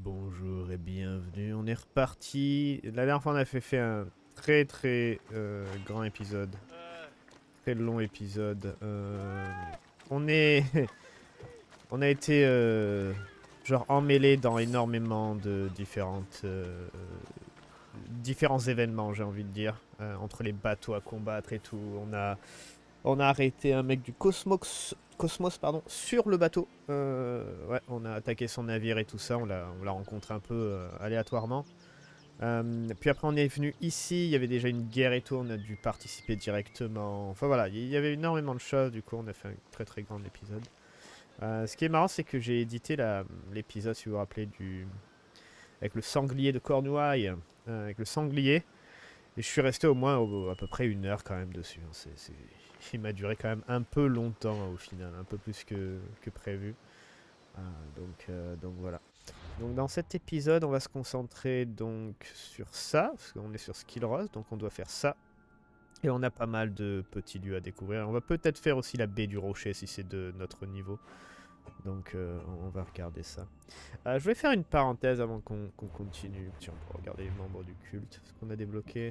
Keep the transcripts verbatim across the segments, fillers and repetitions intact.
Bonjour et bienvenue, on est reparti. La dernière fois on a fait, fait un très très euh, grand épisode, très long épisode. Euh, on est, on a été euh, genre emmêlé dans énormément de différentes, euh, différents événements, j'ai envie de dire, euh, entre les bateaux à combattre et tout. On a, on a arrêté un mec du Cosmos, Cosmos pardon, sur le bateau. Euh, ouais, on a attaqué son navire et tout ça. On l'a, on l'a rencontré un peu euh, aléatoirement. Euh, puis après, on est venu ici. Il y avait déjà une guerre et tout. On a dû participer directement. Enfin voilà, il y avait énormément de choses. Du coup, on a fait un très très grand épisode. Euh, ce qui est marrant, c'est que j'ai édité la- l'épisode, si vous vous rappelez, du avec le sanglier de Cornouailles, euh, avec le sanglier. Et je suis resté au moins au- à peu près une heure quand même dessus. hein. C'est, c'est- Il m'a duré quand même un peu longtemps au final, un peu plus que, que prévu. Ah, donc, euh, donc voilà. Donc dans cet épisode, on va se concentrer donc sur ça, parce qu'on est sur Skill Rose, donc on doit faire ça. Et on a pas mal de petits lieux à découvrir. On va peut-être faire aussi la baie du rocher si c'est de notre niveau. Donc euh, on va regarder ça. Euh, je vais faire une parenthèse avant qu'on qu'on continue. Tiens, on peut regarder les membres du culte, ce qu'on a débloqué.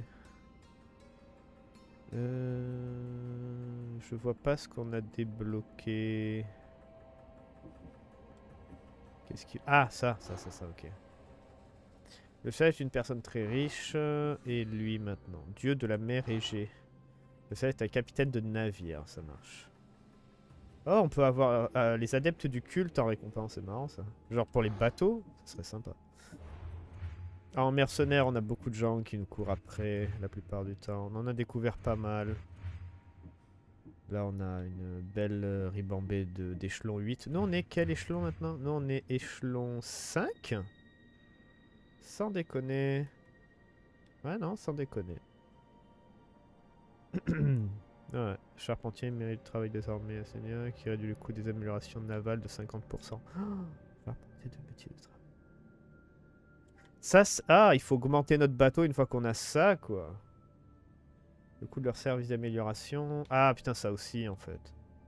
Euh, je vois pas ce qu'on a débloqué. Qu'est-ce qui... Ah, ça, ça, ça, ça, ok. Le sage est une personne très riche. euh, Et lui maintenant. Dieu de la mer Égée. Le sage est un capitaine de navire, ça marche. Oh, on peut avoir euh, euh, les adeptes du culte en récompense, c'est marrant ça. Genre pour les bateaux, ça serait sympa. Ah, en mercenaire, on a beaucoup de gens qui nous courent après la plupart du temps. On en a découvert pas mal. Là, on a une belle euh, ribambée de- d'échelon huit. Nous, on est quel échelon maintenant? Nous, on est échelon cinq. Sans déconner. Ouais, non, sans déconner. Ouais, charpentier mérite le travail désormais, Seigneur, qui réduit le coût des améliorations navales de cinquante pour cent. Oh, charpentier de métier de travail. Ça, c'est- ah, il faut augmenter notre bateau une fois qu'on a ça, quoi. Le coût de leur service d'amélioration. Ah, putain, ça aussi, en fait.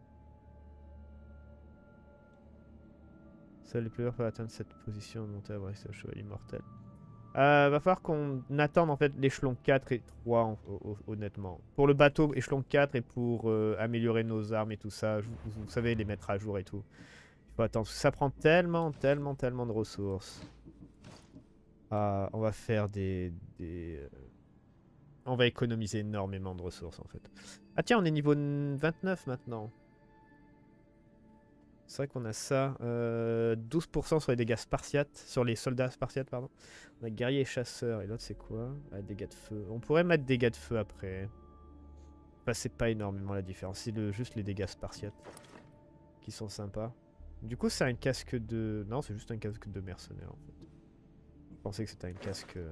Seuls les players peuvent atteindre cette position de monter à brise au cheval immortel. Euh, va falloir qu'on attende en fait l'échelon quatre et trois en- ho- honnêtement. Pour le bateau, échelon quatre et pour euh, améliorer nos armes et tout ça, vous, vous savez, les mettre à jour et tout. Il faut attendre, ça prend tellement, tellement, tellement de ressources. Ah, on va faire des... des euh, on va économiser énormément de ressources en fait. Ah tiens, on est niveau vingt-neuf maintenant. C'est vrai qu'on a ça. Euh, douze pour cent sur les dégâts spartiates. Sur les soldats spartiates, pardon. On a guerrier et chasseur. Et l'autre, c'est quoi? Ah, dégâts de feu. On pourrait mettre dégâts de feu après. Enfin, c'est pas énormément la différence. C'est le, juste les dégâts spartiates qui sont sympas. Du coup, c'est un casque de... Non, c'est juste un casque de mercenaire, en fait. Je pensais que c'était un casque... euh,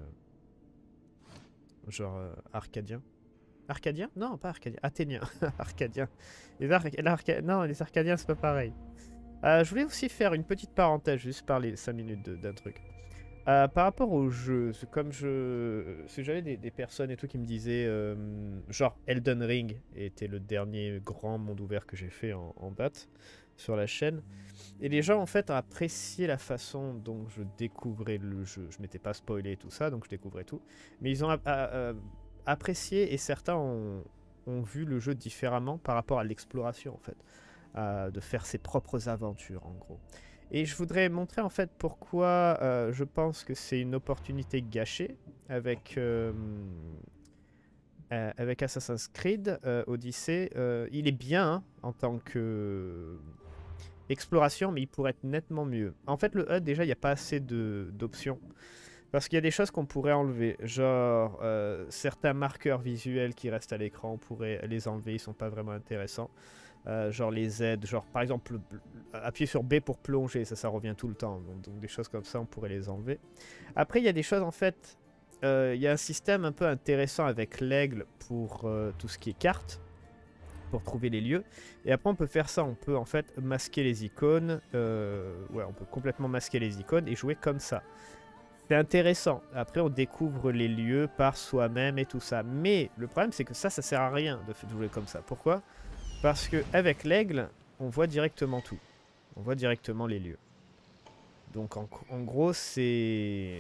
genre euh, arcadien. Arcadien? Non, pas arcadien. Athénien. Arcadien. Les Ar... l'Arca- Non, les arcadiens, c'est pas pareil. Euh, je voulais aussi faire une petite parenthèse, juste parler cinq minutes de- d'un truc. Euh, par rapport au jeu, c'est comme je... parce que j'avais des, des personnes et tout qui me disaient, euh, genre Elden Ring était le dernier grand monde ouvert que j'ai fait en, en date sur la chaîne. Et les gens en fait ont apprécié la façon dont je découvrais le jeu. Je m'étais pas spoilé et tout ça, donc je découvrais tout. Mais ils ont a- a- euh, apprécié et certains ont, ont vu le jeu différemment par rapport à l'exploration en fait. Euh, de faire ses propres aventures en gros. Et je voudrais montrer en fait pourquoi euh, je pense que c'est une opportunité gâchée avec, euh, euh, avec Assassin's Creed euh, Odyssey. Euh, il est bien hein, en tant que exploration, mais il pourrait être nettement mieux. En fait, le H U D, déjà, il n'y a pas assez de- d'options. Parce qu'il y a des choses qu'on pourrait enlever. Genre, euh, certains marqueurs visuels qui restent à l'écran, on pourrait les enlever, ils sont pas vraiment intéressants. Euh, genre les aides, genre par exemple appuyer sur B pour plonger, ça ça revient tout le temps, donc, donc des choses comme ça on pourrait les enlever. Après il y a des choses en fait, euh, il y a un système un peu intéressant avec l'aigle pour euh, tout ce qui est carte, pour trouver les lieux, et après on peut faire ça, on peut en fait masquer les icônes, euh, ouais on peut complètement masquer les icônes et jouer comme ça. C'est intéressant, après on découvre les lieux par soi-même et tout ça, mais le problème c'est que ça ça sert à rien de jouer comme ça, pourquoi ? Parce que avec l'aigle, on voit directement tout. On voit directement les lieux. Donc en, en gros, c'est...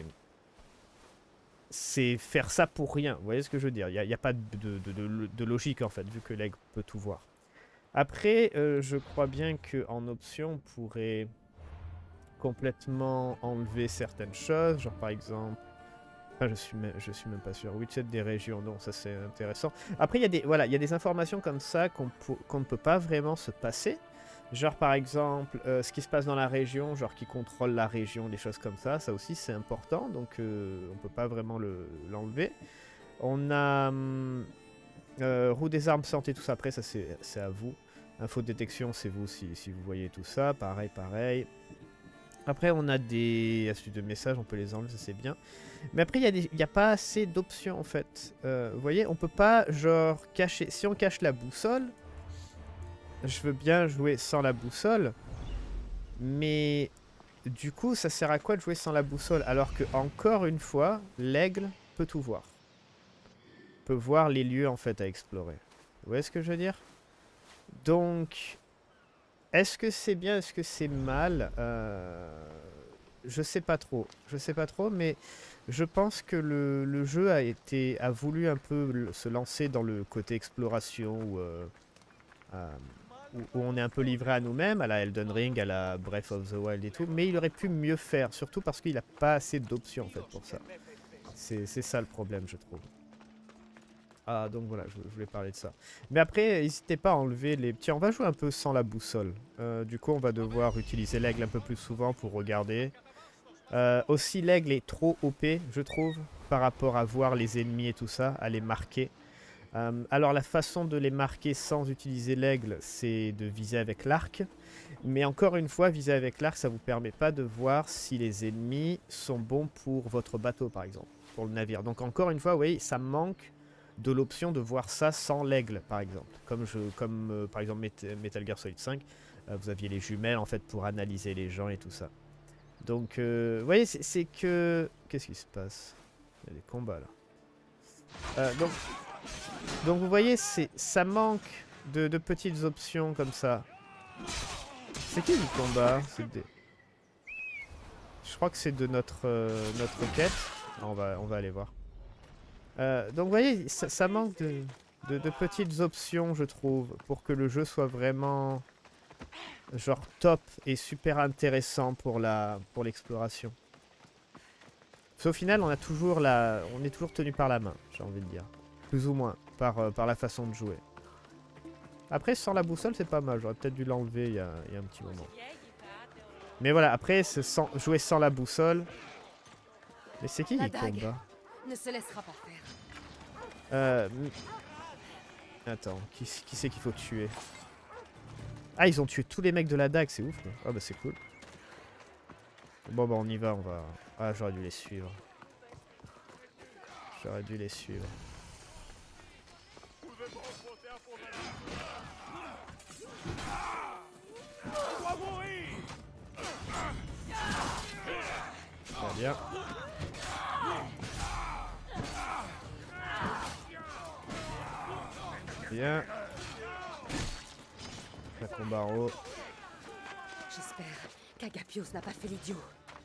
C'est faire ça pour rien. Vous voyez ce que je veux dire? Il n'y a, y a pas de, de, de, de, de logique en fait, vu que l'aigle peut tout voir. Après, euh, je crois bien qu'en option, on pourrait complètement enlever certaines choses. Genre par exemple... Enfin, je suis, même, je suis même pas sûr. Widget des régions, non, ça c'est intéressant. Après, il y a des, voilà, il y a des informations comme ça qu'on qu'on ne peut pas vraiment se passer. Genre par exemple, euh, ce qui se passe dans la région, genre qui contrôle la région, des choses comme ça, ça aussi c'est important, donc euh, on peut pas vraiment l'enlever. Le, on a euh, roue des armes, santé, tout ça, après ça c'est à vous. Info de détection, c'est vous si, si vous voyez tout ça, pareil, pareil. Après on a des astuces de messages, on peut les enlever, ça c'est bien. Mais après il n'y a, a pas assez d'options en fait. Euh, vous voyez, on peut pas genre cacher, si on cache la boussole... Je veux bien jouer sans la boussole, mais du coup, ça sert à quoi de jouer sans la boussole? Alors que, encore une fois, l'aigle peut tout voir. Peut voir les lieux, en fait, à explorer. Vous voyez ce que je veux dire? Donc, est-ce que c'est bien, est-ce que c'est mal? euh, Je sais pas trop. Je sais pas trop, mais je pense que le, le jeu a été a voulu un peu le, se lancer dans le côté exploration ou... Euh, euh, Où, où on est un peu livré à nous-mêmes, à la Elden Ring, à la Breath of the Wild et tout, mais il aurait pu mieux faire, surtout parce qu'il n'a pas assez d'options en fait pour ça. C'est ça le problème, je trouve. Ah, donc voilà, je, je voulais parler de ça. Mais après, n'hésitez pas à enlever les... Tiens, on va jouer un peu sans la boussole. Euh, du coup, on va devoir utiliser l'aigle un peu plus souvent pour regarder. Euh, aussi, l'aigle est trop O P, je trouve, par rapport à voir les ennemis et tout ça, à les marquer. Euh, alors la façon de les marquer sans utiliser l'aigle, c'est de viser avec l'arc. Mais encore une fois, viser avec l'arc, ça ne vous permet pas de voir si les ennemis sont bons pour votre bateau, par exemple, pour le navire. Donc encore une fois, vous voyez, ça manque de l'option de voir ça sans l'aigle, par exemple. Comme, je, comme euh, par exemple Metal Gear Solid cinq, euh, vous aviez les jumelles, en fait, pour analyser les gens et tout ça. Donc, euh, vous voyez, c'est que... Qu'est-ce qui se passe? Il y a des combats, là. Euh, donc... Donc vous voyez, ça manque de, de petites options comme ça. C'est qui le combat? Des... Je crois que c'est de notre, euh, notre quête. On va, on va aller voir. Euh, donc vous voyez, ça, ça manque de, de, de petites options, je trouve, pour que le jeu soit vraiment genre top et super intéressant pour la, pour l'exploration. Au final, on a toujours la, on est toujours tenu par la main, j'ai envie de dire. Plus ou moins, par, euh, par la façon de jouer. Après, sans la boussole, c'est pas mal. J'aurais peut-être dû l'enlever il, y a, il y a un petit moment. Mais voilà, après, sans, jouer sans la boussole... Mais c'est qui qui combat? Ne se laissera pas faire. Euh... Attends, qui, qui c'est qu'il faut tuer? Ah, ils ont tué tous les mecs de la dague, c'est ouf. Ah bah c'est cool. Bon bah on y va, on va... Ah, j'aurais dû les suivre. J'aurais dû les suivre. Très bien. Bien. La combaro. J'espère qu'Agapios n'a pas fait l'idiot.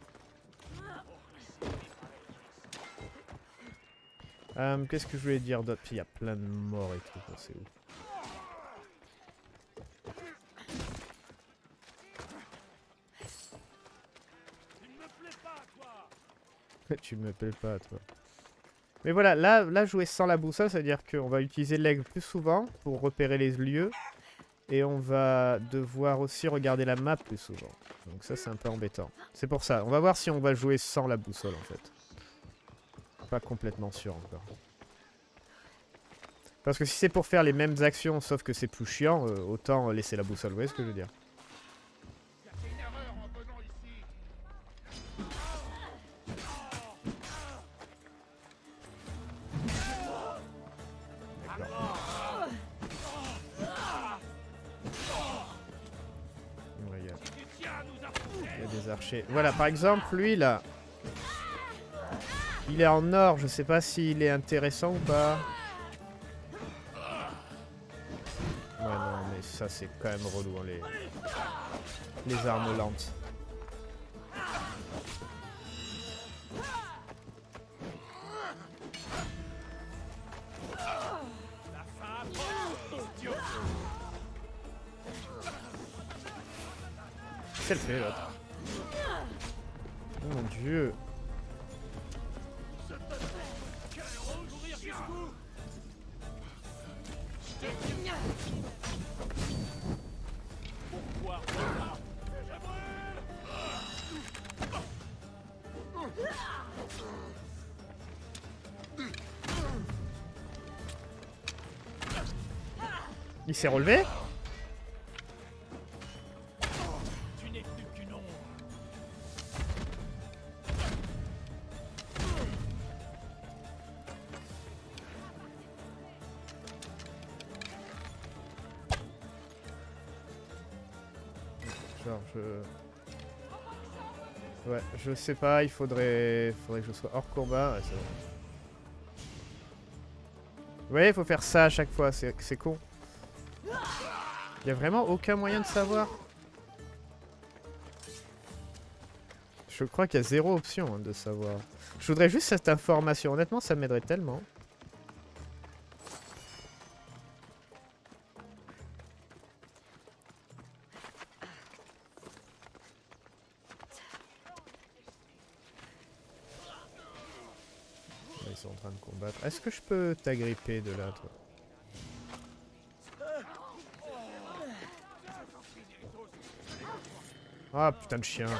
Euh, Qu'est-ce que je voulais dire d'autre? Il y a plein de morts et tout, c'est ouf. Tu me plais pas, toi. Mais voilà, là, là jouer sans la boussole, ça veut dire qu'on va utiliser l'aigle plus souvent pour repérer les lieux. Et on va devoir aussi regarder la map plus souvent. Donc ça, c'est un peu embêtant. C'est pour ça. On va voir si on va jouer sans la boussole, en fait. Pas complètement sûr encore. Parce que si c'est pour faire les mêmes actions, sauf que c'est plus chiant, euh, autant laisser la boussole. Vous voyez ce que je veux dire? Voilà, par exemple, lui là, il est en or. Je sais pas s'il est intéressant ou pas. Ouais, non, mais ça c'est quand même relou, hein, les... les armes lentes. qu'elle fait l'autre? Oh mon dieu. Il s'est relevé? Tu n'es plus qu'une ombre. Genre je... Ouais, je sais pas, il faudrait... faudrait que je sois hors combat. Ouais, c'est bon. Ouais, il faut faire ça à chaque fois, c'est con. Il y a vraiment aucun moyen de savoir. Je crois qu'il y a zéro option hein, de savoir. Je voudrais juste cette information. Honnêtement, ça m'aiderait tellement. Ils sont en train de combattre. Est-ce que je peux t'agripper de là, toi? Ah putain de chien.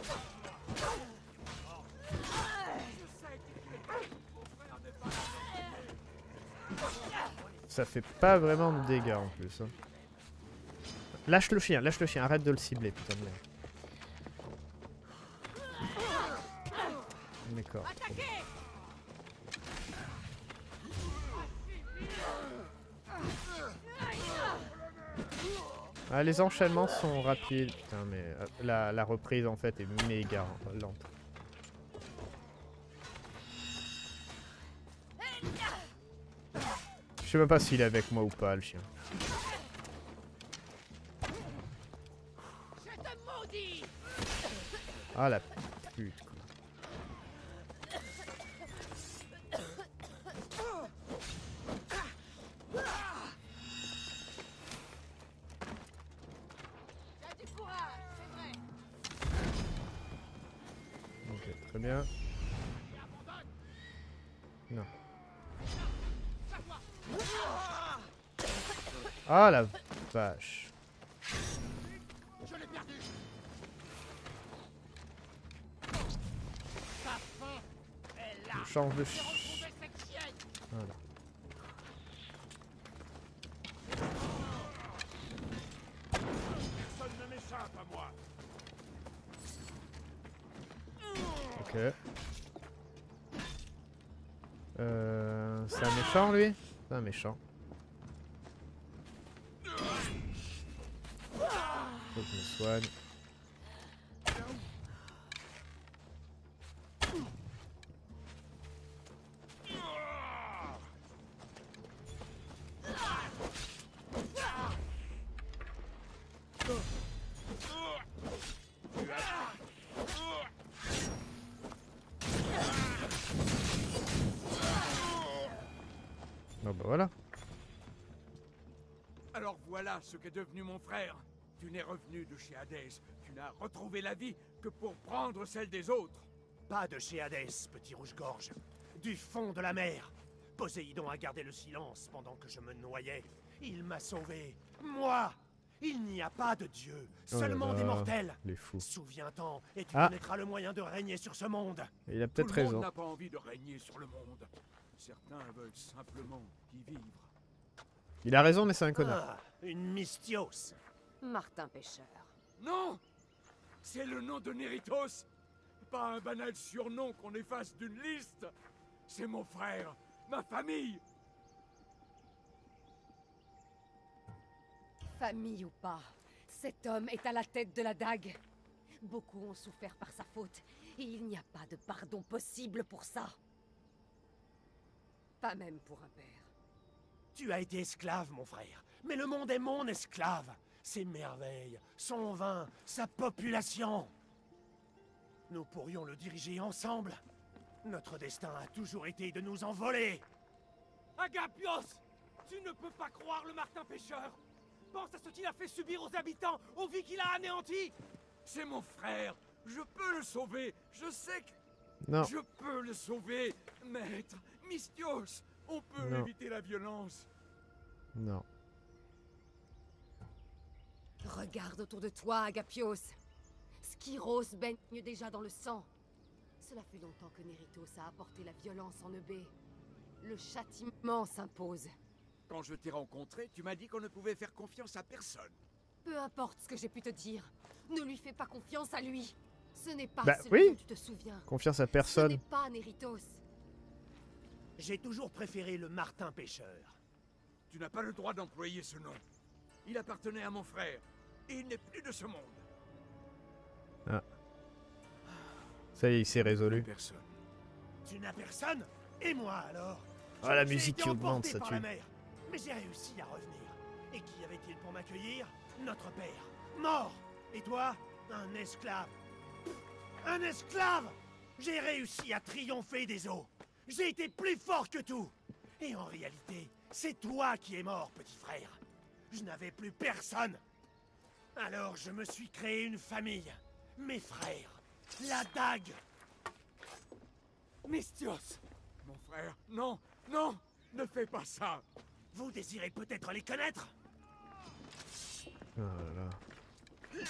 Ça fait pas vraiment de dégâts en plus. Hein. Lâche le chien, lâche le chien, arrête de le cibler, putain de merde. D'accord. Ah, les enchaînements sont rapides, putain, mais euh, la, la reprise en fait est méga lente. Je sais même pas s'il est avec moi ou pas, le chien. Ah la pute, quoi. Ok, très bien. Non. Ah la vache. Je change de ch... Voilà. Personne ne m'échappe à moi. Ok. Euh, c'est un méchant lui? C'est un méchant. Faut que je me soigne. Oh bah voilà. Alors voilà ce qu'est devenu mon frère. Tu n'es revenu de chez Hadès. Tu n'as retrouvé la vie que pour prendre celle des autres. Pas de chez Hadès, petit rouge-gorge. Du fond de la mer. Poséidon a gardé le silence pendant que je me noyais. Il m'a sauvé. Moi! Il n'y a pas de dieu, Oh seulement là là, des mortels. les fous. Souviens-t'en, et tu Ah. connaîtras le moyen de régner sur ce monde. Il a Tout peut-être le monde raison. n'a pas envie de régner sur le monde. Certains veulent simplement y vivre. Il a raison, mais c'est un connard. Ah, une mystios. Martin Pêcheur. Non! C'est le nom de Néritos! Pas un banal surnom qu'on efface d'une liste! C'est mon frère, ma famille! Famille ou pas, cet homme est à la tête de la dague. Beaucoup ont souffert par sa faute, et il n'y a pas de pardon possible pour ça. Pas même pour un père. Tu as été esclave, mon frère. Mais le monde est mon esclave. Ses merveilles, son vin, sa population. Nous pourrions le diriger ensemble. Notre destin a toujours été de nous envoler. Agapios! Tu ne peux pas croire le Martin Pêcheur! Pense à ce qu'il a fait subir aux habitants, aux vies qu'il a anéanties! C'est mon frère. Je peux le sauver. Je sais que... Non. Je peux le sauver, maître. Misthios, on peut Non. éviter la violence. Non. Regarde autour de toi, Agapios. Skyros baigne déjà dans le sang. Cela fait longtemps que Neritos a apporté la violence en Eubée. Le châtiment s'impose. Quand je t'ai rencontré, tu m'as dit qu'on ne pouvait faire confiance à personne. Peu importe ce que j'ai pu te dire, ne lui fais pas confiance à lui. Ce n'est pas Bah, celui oui. dont tu te souviens. Confiance à Ce personne. n'est pas Neritos. J'ai toujours préféré le Martin pêcheur. Tu n'as pas le droit d'employer ce nom. Il appartenait à mon frère, et il n'est plus de ce monde. Ça y est, il s'est résolu. Personne. Tu n'as personne? Et moi alors? Ah, la J'ai musique été qui augmente, emporté ça par tue. la mer, mais j'ai réussi à revenir. Et qui avait-il pour m'accueillir? Notre père. Mort. Et toi? Un esclave. Un esclave! J'ai réussi à triompher des eaux. J'ai été plus fort que tout. Et en réalité, c'est toi qui es mort, petit frère. Je n'avais plus personne. Alors je me suis créé une famille. Mes frères. La dague. Misthios! Mon frère, non, non, ne fais pas ça. Vous désirez peut-être les connaître? Oh là là.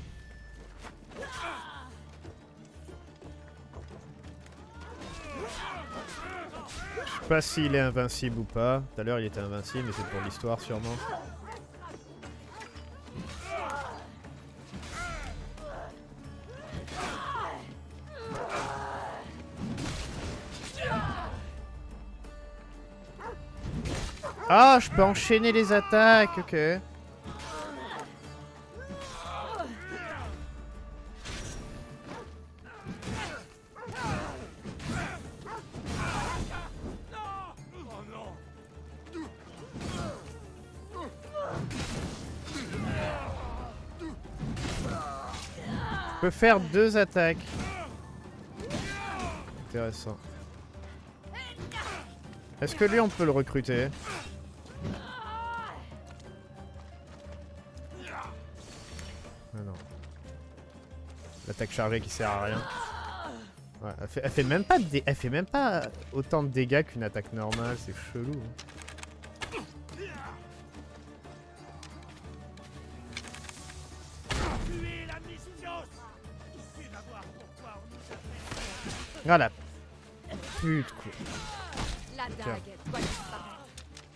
Je sais pas s'il est invincible ou pas. Tout à l'heure il était invincible, mais c'est pour l'histoire sûrement. Ah, je peux enchaîner les attaques, ok. Oh non! Je peux faire deux attaques. Intéressant. Est-ce que lui on peut le recruter? Ah non. L'attaque chargée qui sert à rien. Ouais, elle fait, elle fait même pas de dé- elle fait même pas autant de dégâts qu'une attaque normale, c'est chelou. Hein. Tuez la Misthios! Tu vas voir pourquoi on nous appelle. Ah la pute quoi. La dague doit disparaître.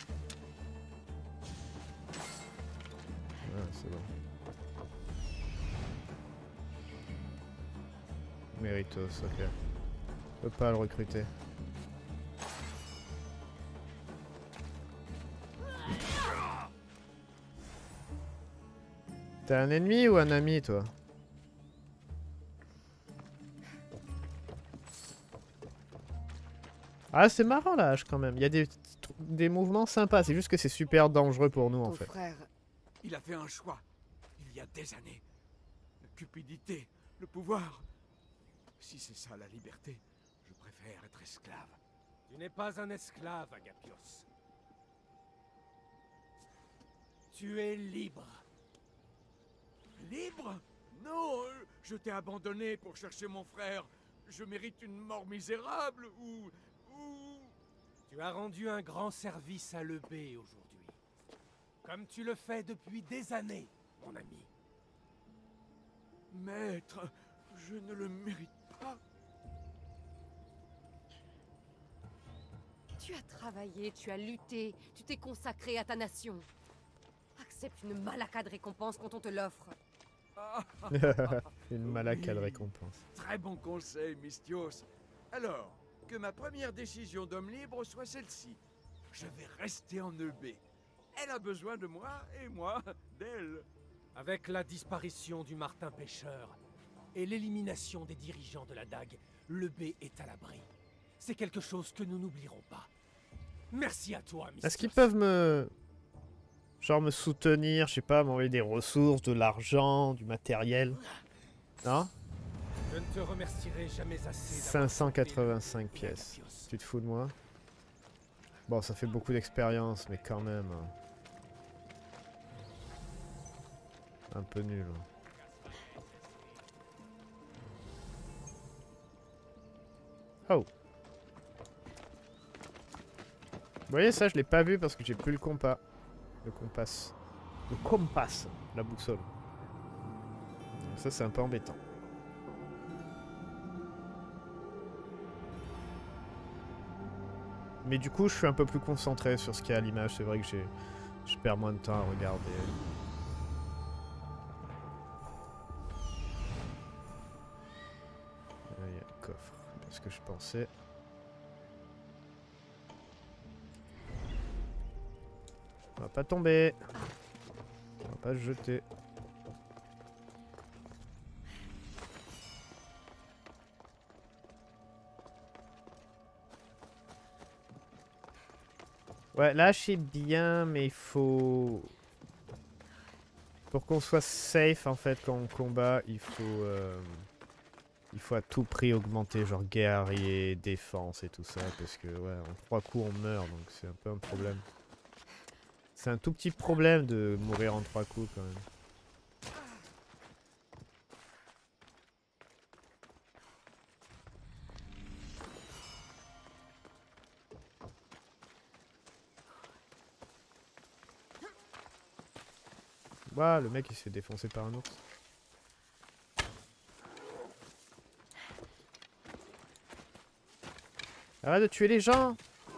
Ah, c'est bon. Méritos, ok. Je peux pas le recruter. T'es un ennemi ou un ami toi? Ah c'est marrant là quand même, il y a des, des mouvements sympas, c'est juste que c'est super dangereux pour nous en Ton fait. frère, Il a fait un choix, il y a des années. La cupidité, le pouvoir. Si c'est ça la liberté, je préfère être esclave. Tu n'es pas un esclave, Agapios. Tu es libre. Libre? Non, euh, je t'ai abandonné pour chercher mon frère. Je mérite une mort misérable ou... ou... Tu as rendu un grand service à l'Eubée aujourd'hui. Comme tu le fais depuis des années, mon ami. Maître, je ne le mérite pas. tu as travaillé, tu as lutté, tu t'es consacré à ta nation. Accepte une malacade récompense quand on te l'offre. Une malacade Oui. récompense. Très bon conseil, Misthios. Alors, que ma première décision d'homme libre soit celle-ci. Je vais rester en Eubée. Elle a besoin de moi, et moi, d'elle. Avec la disparition du Martin pêcheur et l'élimination des dirigeants de la dague, l'Eubée est à l'abri. C'est quelque chose que nous n'oublierons pas. Merci à toi, Misthios. Est-ce qu'ils peuvent me... Genre me soutenir, je sais pas, m'envoyer des ressources, de l'argent, du matériel? Non? Je ne te remercierai jamais assez. cinq cent quatre-vingt-cinq pièces. Tu te fous de moi? Bon, ça fait beaucoup d'expérience, mais quand même... hein. Un peu nul. hein. Oh. Vous voyez ça, je l'ai pas vu parce que j'ai plus le compas. Le compas. Le compas, la boussole. Donc ça c'est un peu embêtant. Mais du coup je suis un peu plus concentré sur ce qu'il y a à l'image. C'est vrai que j'ai, je perds moins de temps à regarder. Là, il y a le coffre. C'est ce que je pensais. On va pas tomber. On va pas se jeter. Ouais, là je sais bien, mais il faut... Pour qu'on soit safe en fait quand on combat, il faut... Euh... Il faut à tout prix augmenter genre guerrier, défense et tout ça. Parce que ouais, en trois coups on meurt, donc c'est un peu un problème. C'est un tout petit problème de mourir en trois coups quand même. Ouah, le mec il se fait défoncer par un ours. Arrête de tuer les gens!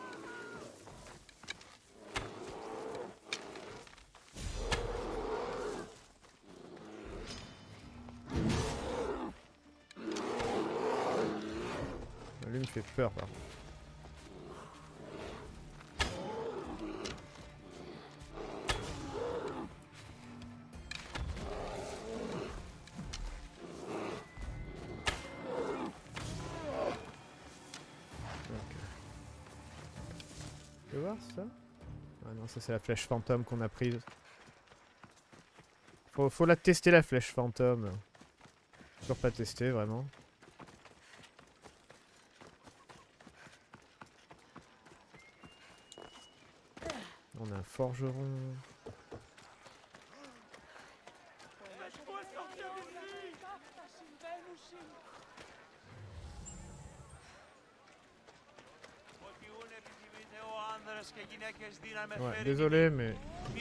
Lui il me fait peur par contre. Tu veux voir ça? Ah non, ça c'est la flèche fantôme qu'on a prise. Faut, faut la tester la flèche fantôme. Toujours pas testé vraiment. On a un forgeron. Ouais, désolé mais...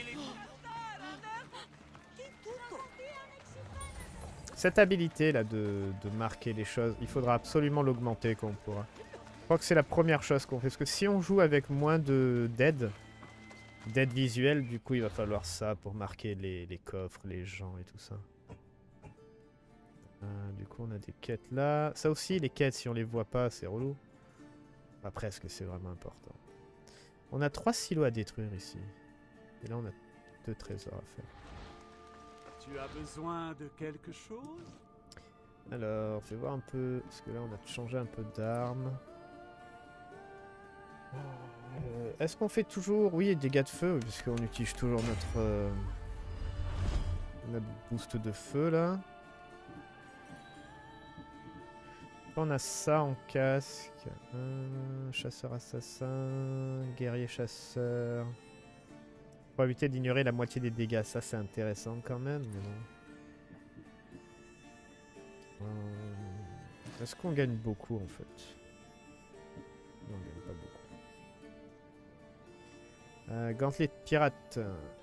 Cette habilité là de, de marquer les choses, il faudra absolument l'augmenter quand on pourra. Je crois que c'est la première chose qu'on fait, parce que si on joue avec moins de d'aide, d'aide visuelle, du coup il va falloir ça pour marquer les, les coffres, les gens et tout ça. Euh, du coup on a des quêtes là. Ça aussi les quêtes si on les voit pas c'est relou. Pas presque, c'est vraiment important. On a trois silos à détruire ici. Et là on a deux trésors à faire. Tu as besoin de quelque chose? Alors, fais voir un peu, parce que là on a changé un peu d'armes. Euh, Est-ce qu'on fait toujours, oui, dégâts de feu, puisqu'on utilise toujours notre, euh, notre boost de feu là. On a ça en casque. Un chasseur assassin, guerrier chasseur. Pour éviter d'ignorer la moitié des dégâts, ça c'est intéressant quand même. Mais bon. Euh, Est-ce qu'on gagne beaucoup en fait? Non, on gagne pas beaucoup. Euh, gantelet de pirate.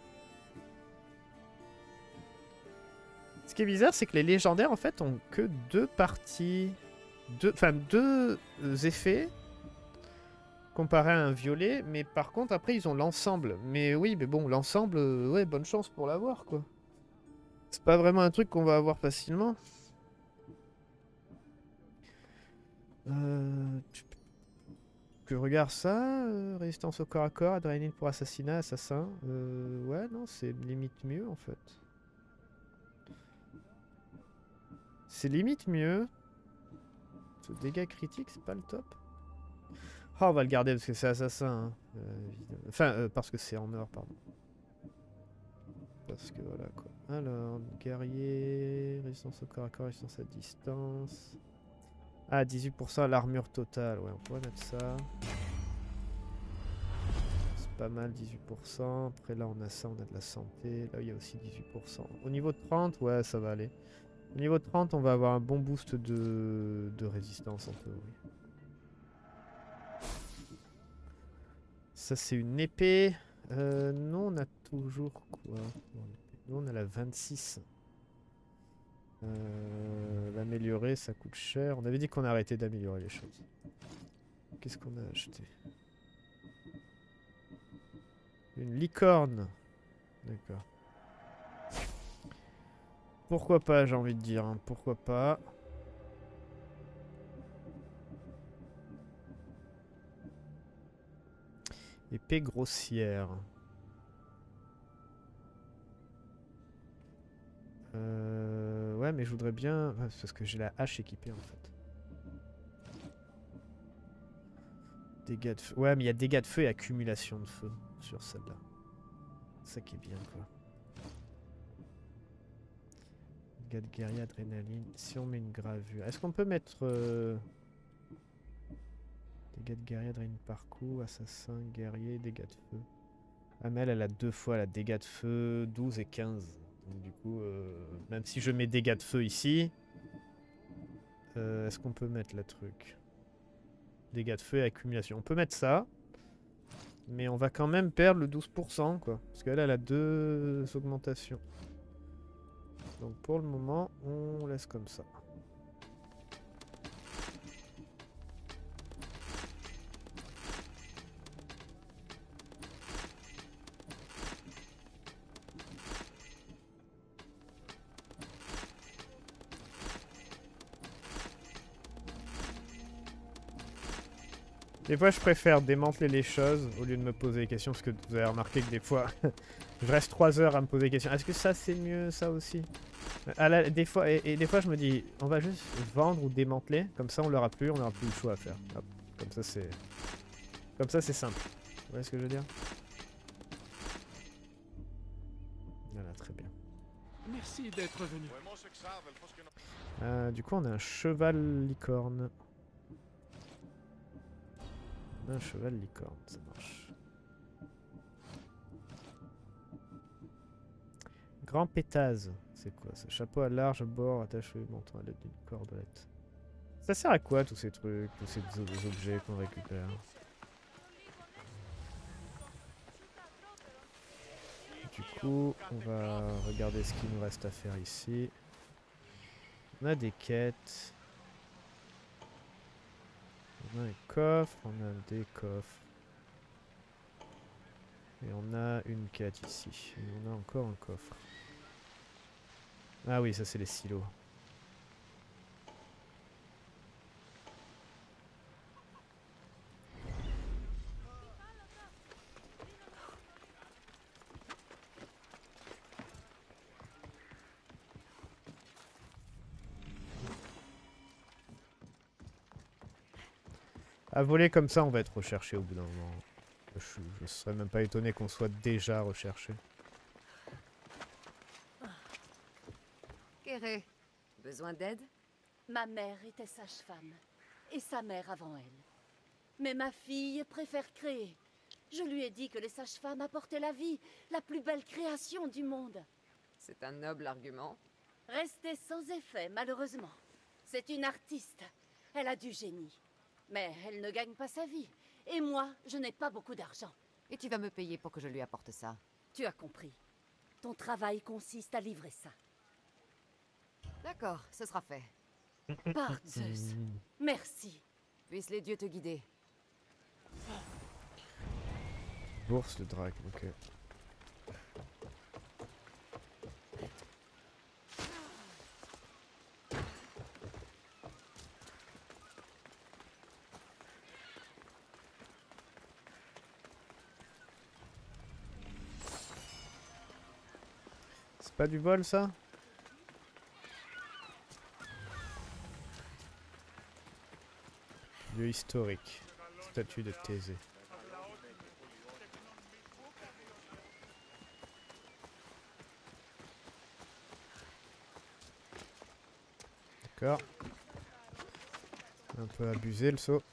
Ce qui est bizarre, c'est que les légendaires en fait ont que deux parties, deux, enfin deux effets comparé à un violet, mais par contre après ils ont l'ensemble. Mais oui, mais bon, l'ensemble, euh, ouais, bonne chance pour l'avoir quoi. C'est pas vraiment un truc qu'on va avoir facilement. Euh, tu... Que regarde ça, euh, résistance au corps à corps, adrénaline pour assassinat, assassin. Euh, ouais, non, c'est limite mieux en fait. C'est limite mieux. Ce dégâts critiques, c'est pas le top. Oh, on va le garder parce que c'est assassin. Hein. Euh, enfin, euh, parce que c'est en or, pardon. Parce que voilà quoi. Alors, guerrier, résistance au corps à corps, résistance à distance. Ah, dix-huit pour cent à l'armure totale. Ouais, on pourrait mettre ça. C'est pas mal, dix-huit pour cent. Après, là, on a ça, on a de la santé. Là, il y a aussi dix-huit pour cent. Au niveau de trente, ouais, ça va aller. Au niveau de trente, on va avoir un bon boost de, de résistance en théorie. Ça c'est une épée. Euh, non, on a toujours quoi? Nous on a la vingt-six. Euh, L'améliorer ça coûte cher. On avait dit qu'on arrêtait d'améliorer les choses. Qu'est-ce qu'on a acheté? Une licorne. D'accord. Pourquoi pas, j'ai envie de dire. Hein. Pourquoi pas. Épée grossière. Euh, ouais, mais je voudrais bien... ouais, parce que j'ai la hache équipée, en fait. Dégâts de feu. Ouais, mais il y a dégâts de feu et accumulation de feu sur celle-là. C'est ça qui est bien, quoi. Dégâts de guerrier, adrénaline. Si on met une gravure... Est-ce qu'on peut mettre... Euh... Dégâts de guerrier, adrénaline par coup, assassin, guerrier, dégâts de feu. Ah mais elle, elle a deux fois la dégâts de feu, douze et quinze. Donc du coup, euh, même si je mets dégâts de feu ici, euh, est-ce qu'on peut mettre le truc? Dégâts de feu et accumulation. On peut mettre ça, mais on va quand même perdre le douze pour cent, quoi. Parce qu'elle, elle a deux augmentations. Donc pour le moment, on laisse comme ça. Des fois, je préfère démanteler les choses au lieu de me poser des questions, parce que vous avez remarqué que des fois, je reste trois heures à me poser des questions. Est-ce que ça, c'est mieux, ça aussi? À la, des fois, et, et des fois, je me dis, on va juste vendre ou démanteler, comme ça, on l'aura plus, on n'aura plus le choix à faire. Hop, comme ça, c'est... Comme ça, c'est simple. Vous voyez ce que je veux dire? Voilà, très bien. Merci d'être venu. Euh, du coup, on a un cheval licorne. Un cheval licorne, ça marche. Grand pétase, c'est quoi ça? Chapeau à large bord attaché au menton à l'aide d'une cordelette. Ça sert à quoi tous ces trucs, tous ces objets qu'on récupère? Du coup, on va regarder ce qu'il nous reste à faire ici. On a des quêtes. On a un coffre, on a des coffres. Et on a une quête ici. Et on a encore un coffre. Ah oui, ça c'est les silos. À voler comme ça, on va être recherché au bout d'un moment. Je, je serais même pas étonné qu'on soit déjà recherché. Kéré, besoin d'aide? Ma mère était sage-femme, et sa mère avant elle. Mais ma fille préfère créer. Je lui ai dit que les sages-femmes apportaient la vie, la plus belle création du monde. C'est un noble argument. Restée sans effet, malheureusement. C'est une artiste. Elle a du génie. Mais elle ne gagne pas sa vie. Et moi, je n'ai pas beaucoup d'argent. Et tu vas me payer pour que je lui apporte ça. Tu as compris. Ton travail consiste à livrer ça. D'accord, ce sera fait. Par Zeus. Merci. Puissent les dieux te guider. Bourse de drague, ok. C'est pas du vol ça? Lieu historique. Statue de Thésée. D'accord. Un peu abusé le saut.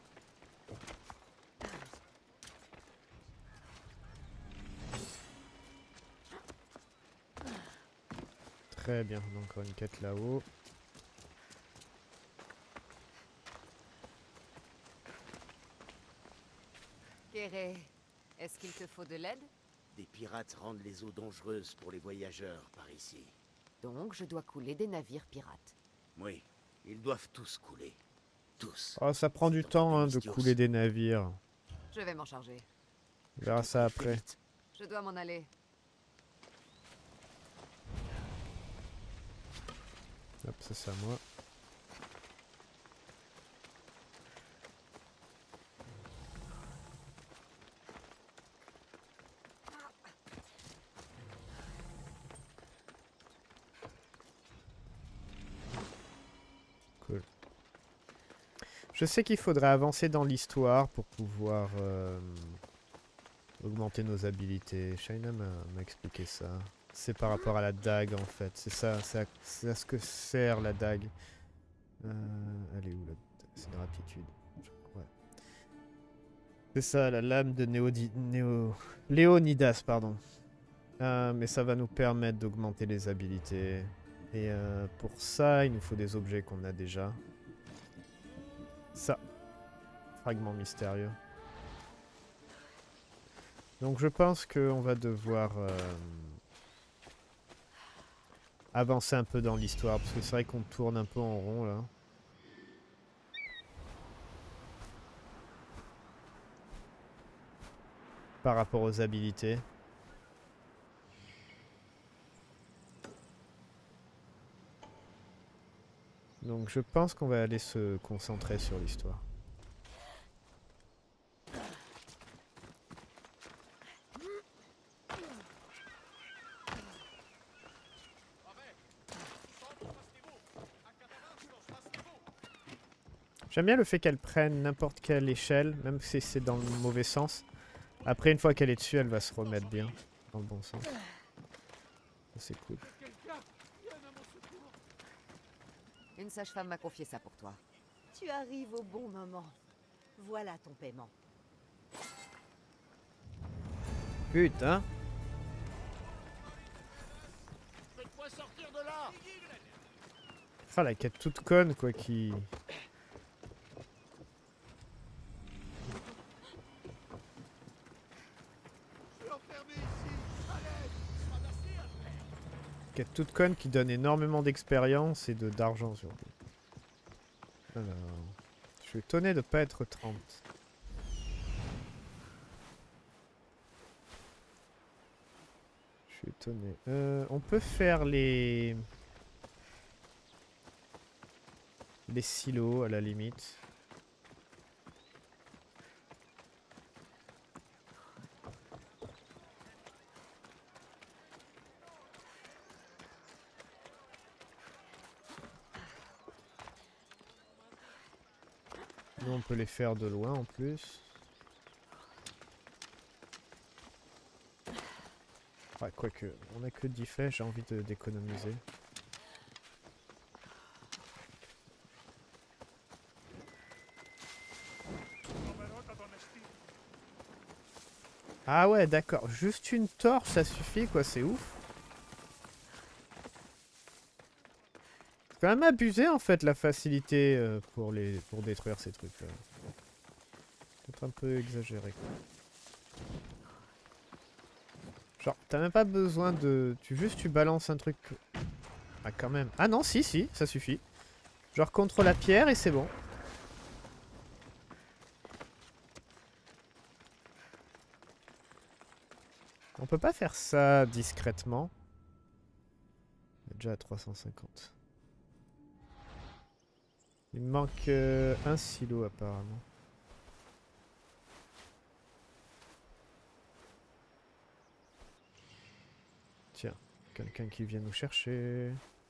Très bien, on a encore une quête là-haut. Kéré, Est-ce qu'il te faut de l'aide? Des pirates rendent les eaux dangereuses pour les voyageurs par ici. Donc je dois couler des navires pirates. Oui, ils doivent tous couler. Tous. Oh, ça prend du C'est temps entendu, hein, de Mystios. couler des navires. Je vais m'en charger. On verra ça Fais après. vite. Je dois m'en aller. Hop, ça c'est à moi. Cool. Je sais qu'il faudrait avancer dans l'histoire pour pouvoir euh, augmenter nos habilités. Shaina m'a m'a expliqué ça. C'est par rapport à la dague en fait. C'est ça, c'est à, c'est à ce que sert la dague. Euh, elle est où la C'est de raptitude. Ouais. C'est ça, la lame de Néodi, Néo, Léonidas, pardon. Euh, mais ça va nous permettre d'augmenter les habilités. Et euh, pour ça, il nous faut des objets qu'on a déjà. Ça. Fragment mystérieux. Donc je pense qu'on va devoir euh, avancer un peu dans l'histoire. Parce que c'est vrai qu'on tourne un peu en rond là. Par rapport aux habilités. Donc je pense qu'on va aller se concentrer sur l'histoire. J'aime bien le fait qu'elle prenne n'importe quelle échelle, même si c'est dans le mauvais sens. Après, une fois qu'elle est dessus, elle va se remettre bien, dans le bon sens. C'est cool. Une sage-femme m'a confié ça pour toi. Tu arrives au bon moment. Voilà ton paiement. Putain. Faites-moi sortir de là! Ah, la quête toute conne, quoi, qui... Quête toute conne qui donne énormément d'expérience et de d'argent surtout. Alors, je suis étonné de pas être trente. Je suis étonné. Euh, on peut faire les les silos à la limite. Nous, on peut les faire de loin en plus. Ouais, quoique, on a que dix faits, j'ai envie de d'économiser. Ah ouais, d'accord. Juste une torche, ça suffit, quoi, c'est ouf. C'est quand même abusé, en fait, la facilité euh, pour, les, pour détruire ces trucs-là. Peut-être un peu exagéré, quoi. Genre, t'as même pas besoin de... Tu juste, tu balances un truc... Ah, quand même. Ah non, si, si, ça suffit. Genre, contre la pierre et c'est bon. On peut pas faire ça discrètement. On est déjà à trois cent cinquante. Il me manque euh, un silo apparemment. Tiens, quelqu'un qui vient nous chercher.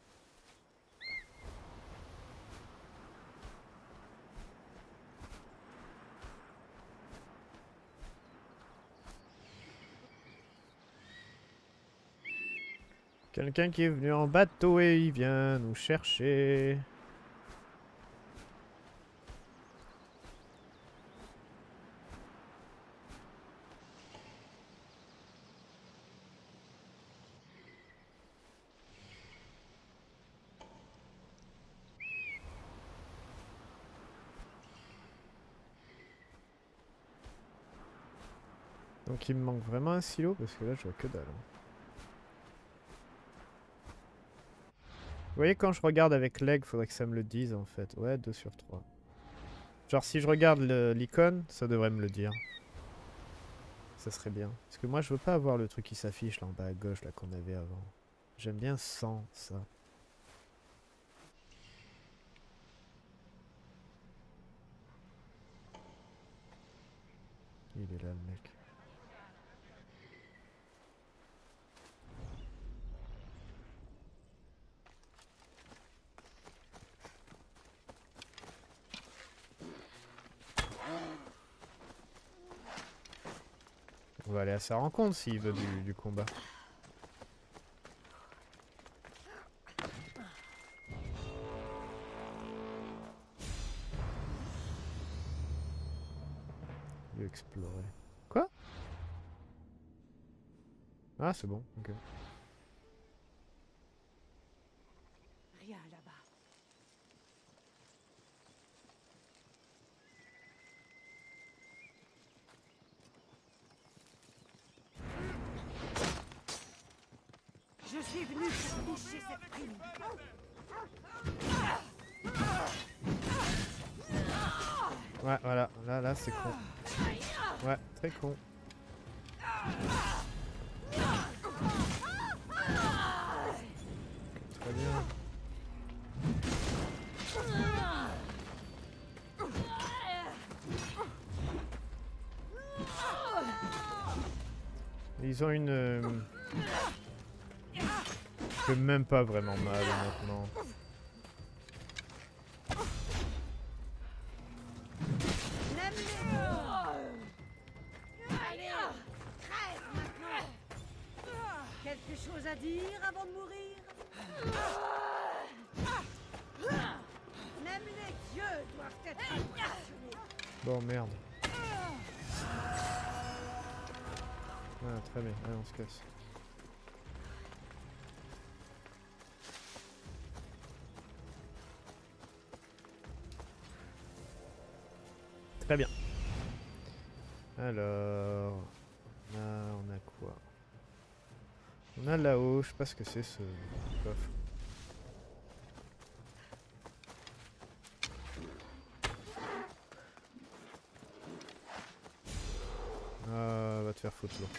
Quelqu'un qui est venu en bateau et il vient nous chercher. Donc il me manque vraiment un silo parce que là je vois que dalle. Vous voyez quand je regarde avec l'aigle, faudrait que ça me le dise en fait. Ouais, deux sur trois. Genre si je regarde l'icône, ça devrait me le dire. Ça serait bien. Parce que moi je veux pas avoir le truc qui s'affiche là en bas à gauche là qu'on avait avant. J'aime bien sans ça. Il est là le mec. On va aller à sa rencontre s'il veut du, du combat. Lieu exploré. Quoi? Ah c'est bon, ok. Rien là-bas. Je suis venu pour toucher cette prime. Ouais, voilà, là, là, c'est con. Ouais, très con. Très bien. Ils ont une... Euh... Je fais même pas vraiment mal maintenant. Quelque chose à dire avant de mourir? Même les dieux doivent être impressionnés. Bon, merde. Ah, très bien. Allez, on se casse. Très bien. Alors... Là, on a quoi? On a là-haut, je sais pas ce que c'est ce coffre. Ah, va te faire foutre l'eau.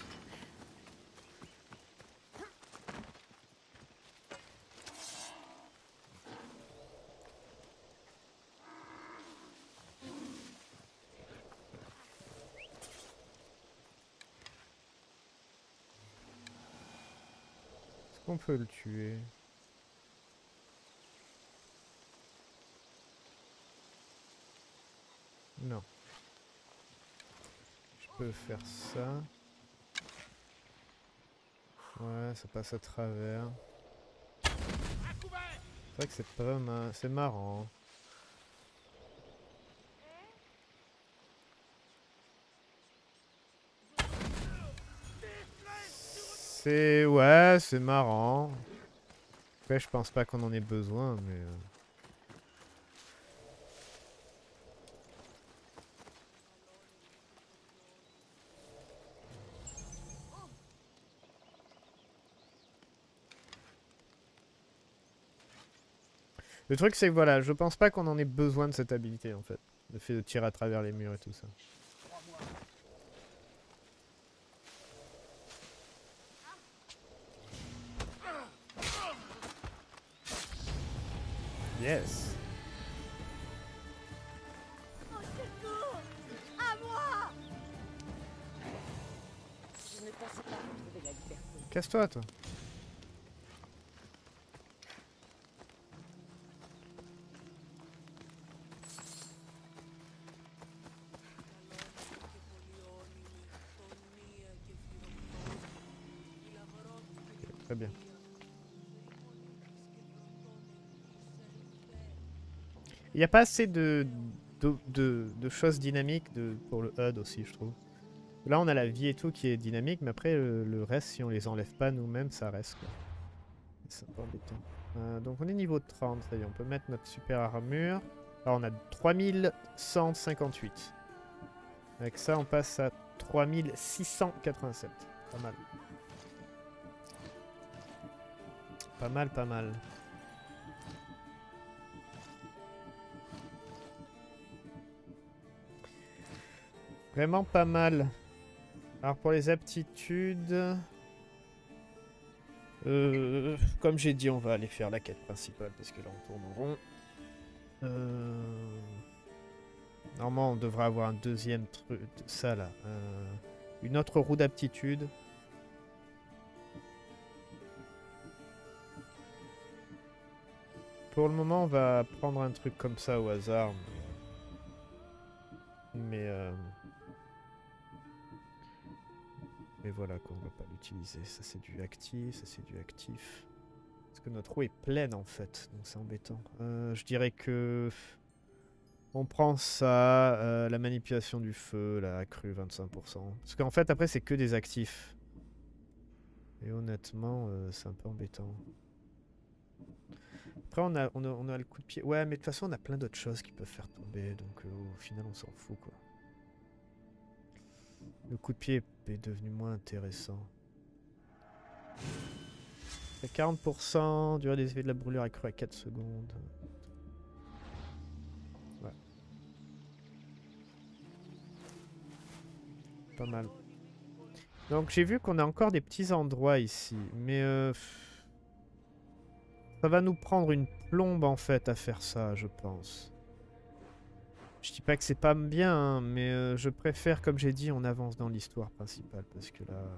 Est-ce qu'on peut le tuer? Non. Je peux faire ça. Ouais, ça passe à travers. C'est vrai que c'est pas ma... c'est marrant. C'est... ouais, c'est marrant. Après, je pense pas qu'on en ait besoin, mais... Euh... Le truc c'est que voilà, je pense pas qu'on en ait besoin de cette habilité en fait. Le fait de tirer à travers les murs et tout ça. Yes. Au secours! À moi! Je ne pensais pas retrouver la liberté. Casse-toi toi. Très bien. Il n'y a pas assez de, de, de, de choses dynamiques de, pour le H U D aussi, je trouve. Là, on a la vie et tout qui est dynamique, mais après, le, le reste, si on les enlève pas nous-mêmes, ça reste. C'est un peu embêtant. Euh, donc, on est niveau trente, ça y est, on peut mettre notre super armure. Alors, on a trois mille cent cinquante-huit. Avec ça, on passe à trois mille six cent quatre-vingt-sept. Pas mal. Pas mal, pas mal. Vraiment pas mal. Alors pour les aptitudes... Euh, comme j'ai dit, on va aller faire la quête principale parce que là on tourne en rond. Euh... Normalement on devrait avoir un deuxième truc, ça là. Euh... Une autre roue d'aptitude. Pour le moment on va prendre un truc comme ça au hasard. Mais, mais euh... Mais voilà, qu'on va pas l'utiliser. Ça c'est du actif, ça c'est du actif. Parce que notre roue est pleine en fait, donc c'est embêtant. Euh, je dirais que... On prend ça, euh, la manipulation du feu, la accrue vingt-cinq pour cent. Parce qu'en fait après c'est que des actifs. Et honnêtement, euh, c'est un peu embêtant. Après on a, on, a, on a le coup de pied. Ouais mais de toute façon on a plein d'autres choses qui peuvent faire tomber. Donc euh, au final on s'en fout quoi. Le coup de pied est devenu moins intéressant. quarante pour cent, durée des effets de la brûlure accrue à quatre secondes. Ouais. Pas mal. Donc j'ai vu qu'on a encore des petits endroits ici. Mais euh, ça va nous prendre une plombe en fait à faire ça, je pense. Je dis pas que c'est pas bien, hein, mais euh, je préfère, comme j'ai dit, on avance dans l'histoire principale parce que là,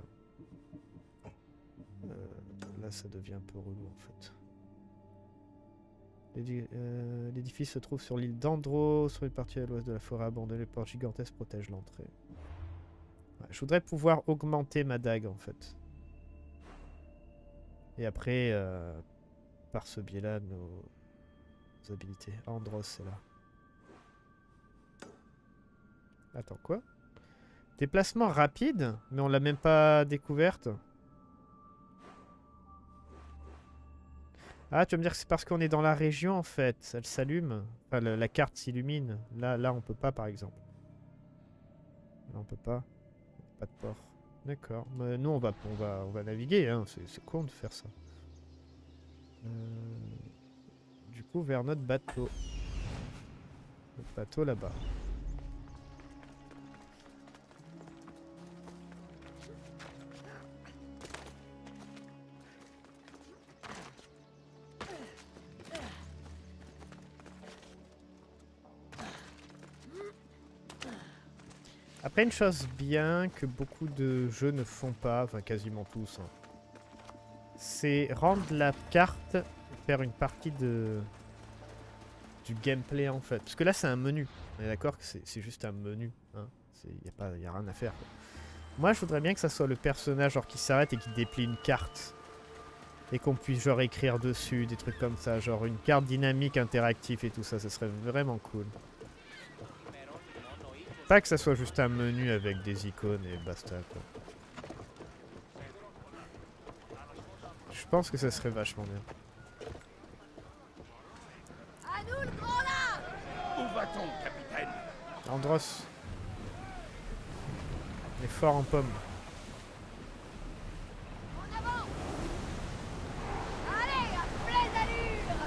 euh, là, ça devient un peu relou en fait. L'édifice euh, se trouve sur l'île d'Andros, sur une partie à l'ouest de la forêt abandonnée. Les portes gigantesques protègent l'entrée. Ouais, je voudrais pouvoir augmenter ma dague en fait. Et après, euh, par ce biais-là, nos... nos habilités. Andros, c'est là. Attends, quoi? Déplacement rapide? Mais on l'a même pas découverte. Ah, tu vas me dire que c'est parce qu'on est dans la région, en fait. Elle s'allume. Enfin, le, la carte s'illumine. Là, là, on peut pas, par exemple. Là, on peut pas. Pas de port. D'accord. Mais nous, on va, on va, on va naviguer. Hein. C'est con de faire ça. Euh, du coup, vers notre bateau. Notre bateau, là-bas. Après, une chose bien que beaucoup de jeux ne font pas, enfin quasiment tous, hein, c'est rendre la carte, faire une partie de du gameplay en fait. Parce que là, c'est un menu. On est d'accord que c'est juste un menu. Il hein. n'y a, pas, y a rien à faire. Quoi. Moi, je voudrais bien que ça soit le personnage genre, qui s'arrête et qui déplie une carte. Et qu'on puisse genre écrire dessus, des trucs comme ça. Genre une carte dynamique, interactive et tout ça. Ce serait vraiment cool. Pas que ça soit juste un menu avec des icônes et basta quoi. Je pense que ça serait vachement bien. À nous le grand là! Où va-t-on, capitaine? Andros. Il est fort en pomme. En avant! Allez, à pleine allure!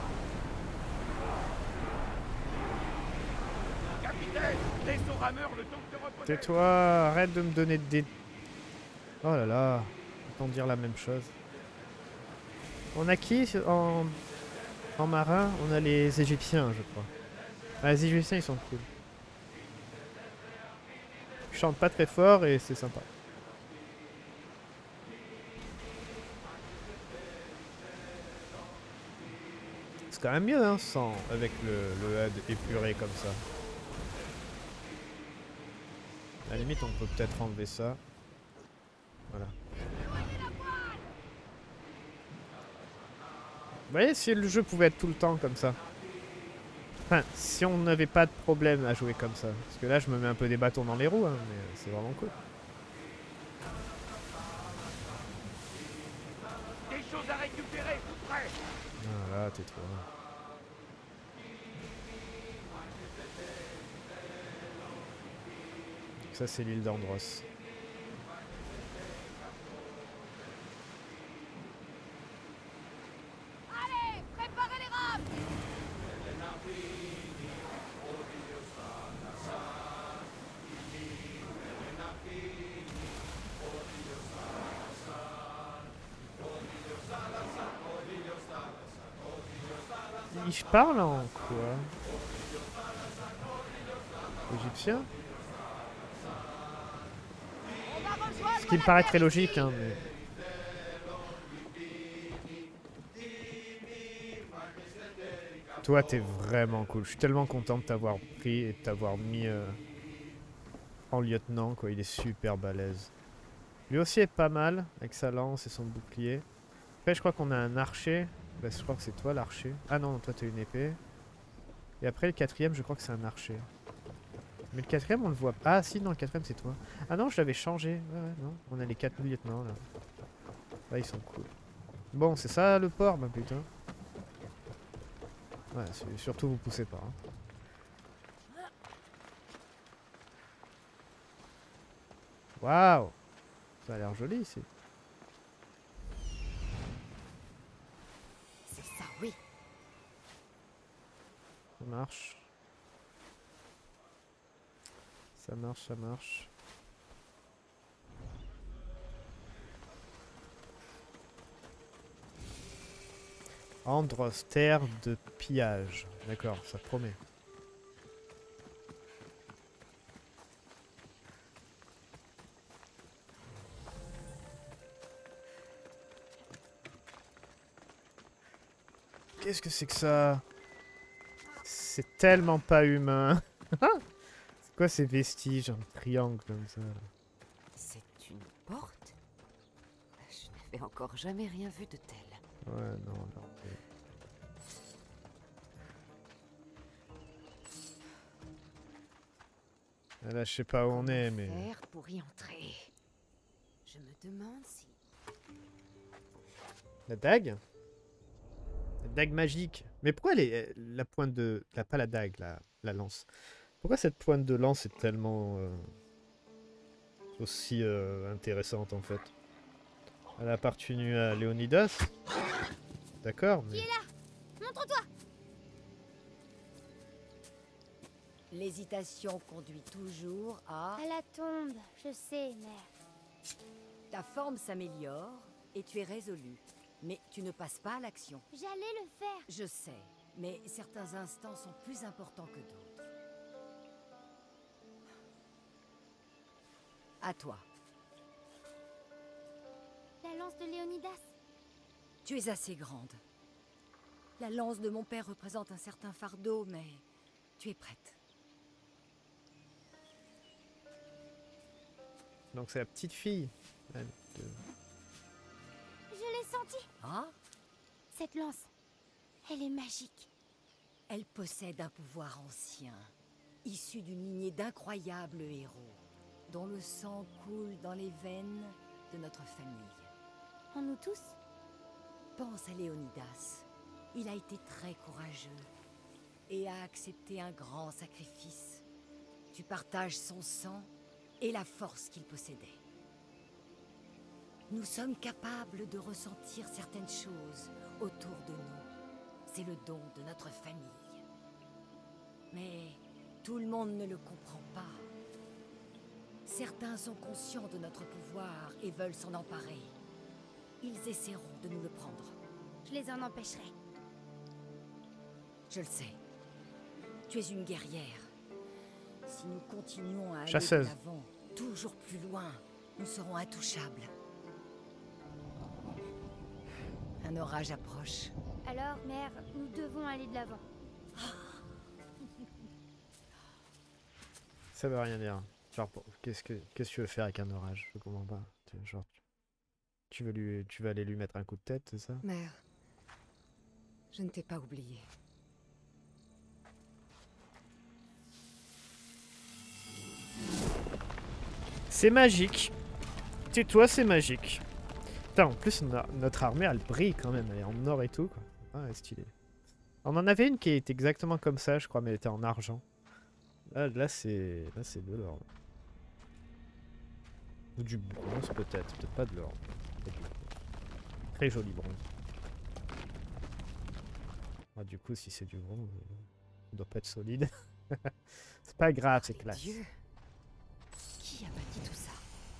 Capitaine, laissons rameur le temps de te reposer. Tais-toi, arrête de me donner des... Oh là là, autant dire la même chose. On a qui en, en marin? On a les Égyptiens, je crois. Ah, les Égyptiens, ils sont cool. Ils chantent pas très fort et c'est sympa. C'est quand même mieux, hein, sans, avec le, le H U D épuré comme ça. À la limite, on peut peut-être enlever ça. Voilà. Vous voyez, si le jeu pouvait être tout le temps comme ça. Enfin, si on n'avait pas de problème à jouer comme ça. Parce que là, je me mets un peu des bâtons dans les roues, hein, mais c'est vraiment cool. Des choses à récupérer, tout près. Ah là, tais-toi. Ça, c'est l'île d'Andros. Allez, préparez les rames! Il parle en quoi? Égyptien? On va rejoindre Ce qui me la paraît terre très ici. logique, hein, mais... Toi, t'es vraiment cool. Je suis tellement content de t'avoir pris et de t'avoir mis euh, en lieutenant, quoi. Il est super balèze. Lui aussi est pas mal, avec sa lance et son bouclier. Après, je crois qu'on a un archer. Bah, je crois que c'est toi, l'archer. Ah non, toi, t'as une épée. Et après, le quatrième, je crois que c'est un archer. Mais le quatrième, on le voit pas. Ah si, non, le quatrième, c'est toi. Ah non, je l'avais changé. Ouais, ouais, non. On a les quatre lieutenants, là. Là, ils sont cool. Bon, c'est ça, le port, bah putain. Ouais, surtout, vous poussez pas. Hein. Waouh! Ça a l'air joli, ici. C'est ça, oui. Ça marche. Ça marche, ça marche. Andros, terre de pillage. D'accord, ça promet. Qu'est-ce que c'est que ça? C'est tellement pas humain. C'est quoi ces vestiges en triangle comme ça? C'est une porte? Je n'avais encore jamais rien vu de tel. Ouais, non, non. Là, je sais pas où on est, mais... Faire pour y entrer. Je me demande si... La dague? La dague magique. Mais pourquoi elle est... La pointe de... La, pas la dague, la, la lance. Pourquoi cette pointe de lance est tellement... Euh, aussi euh, intéressante, en fait? Elle a appartenu à Léonidas. D'accord, mais... Qui est là? Montre-toi! L'hésitation conduit toujours à... À la tombe, je sais, mère. Ta forme s'améliore et tu es résolu. Mais tu ne passes pas à l'action. J'allais le faire. Je sais, mais certains instants sont plus importants que d'autres. À toi. La lance de Léonidas. Tu es assez grande. La lance de mon père représente un certain fardeau, mais tu es prête. Donc c'est la petite fille. Elle, de... Je l'ai sentie. Ah? Cette lance, elle est magique. Elle possède un pouvoir ancien, issu d'une lignée d'incroyables héros, dont le sang coule dans les veines de notre famille. En nous tous? Pense à Léonidas. Il a été très courageux et a accepté un grand sacrifice. Tu partages son sang et la force qu'il possédait. Nous sommes capables de ressentir certaines choses autour de nous. C'est le don de notre famille. Mais tout le monde ne le comprend pas. Certains sont conscients de notre pouvoir et veulent s'en emparer. Ils essaieront de nous le prendre. Je les en empêcherai. Je le sais. Tu es une guerrière. Si nous continuons à aller Chasseuse. de l'avant, toujours plus loin, nous serons intouchables. Un orage approche. Alors, mère, nous devons aller de l'avant. Ça veut rien dire. Genre, pour- qu'est-ce que qu'est-ce que tu veux faire avec un orage? Je comprends pas. Tu- Genre, tu- tu veux lui, tu veux aller lui mettre un coup de tête, c'est ça? Mère, je ne t'ai pas oublié. C'est magique. Tais-toi, c'est magique. Putain, en plus, on a- notre armée, elle brille quand même. Elle est en or et tout, quoi. Ah, elle est stylée. On en avait une qui était exactement comme ça, je crois, mais elle était en argent. Là, là c'est là, c'est de l'or. Ou du bronze peut-être, peut-être pas de l'or. Très joli bronze. Ah, du coup, si c'est du bronze, euh, ça doit pas être solide. C'est pas grave, c'est classe. Dieu. Qui a bâti tout ça?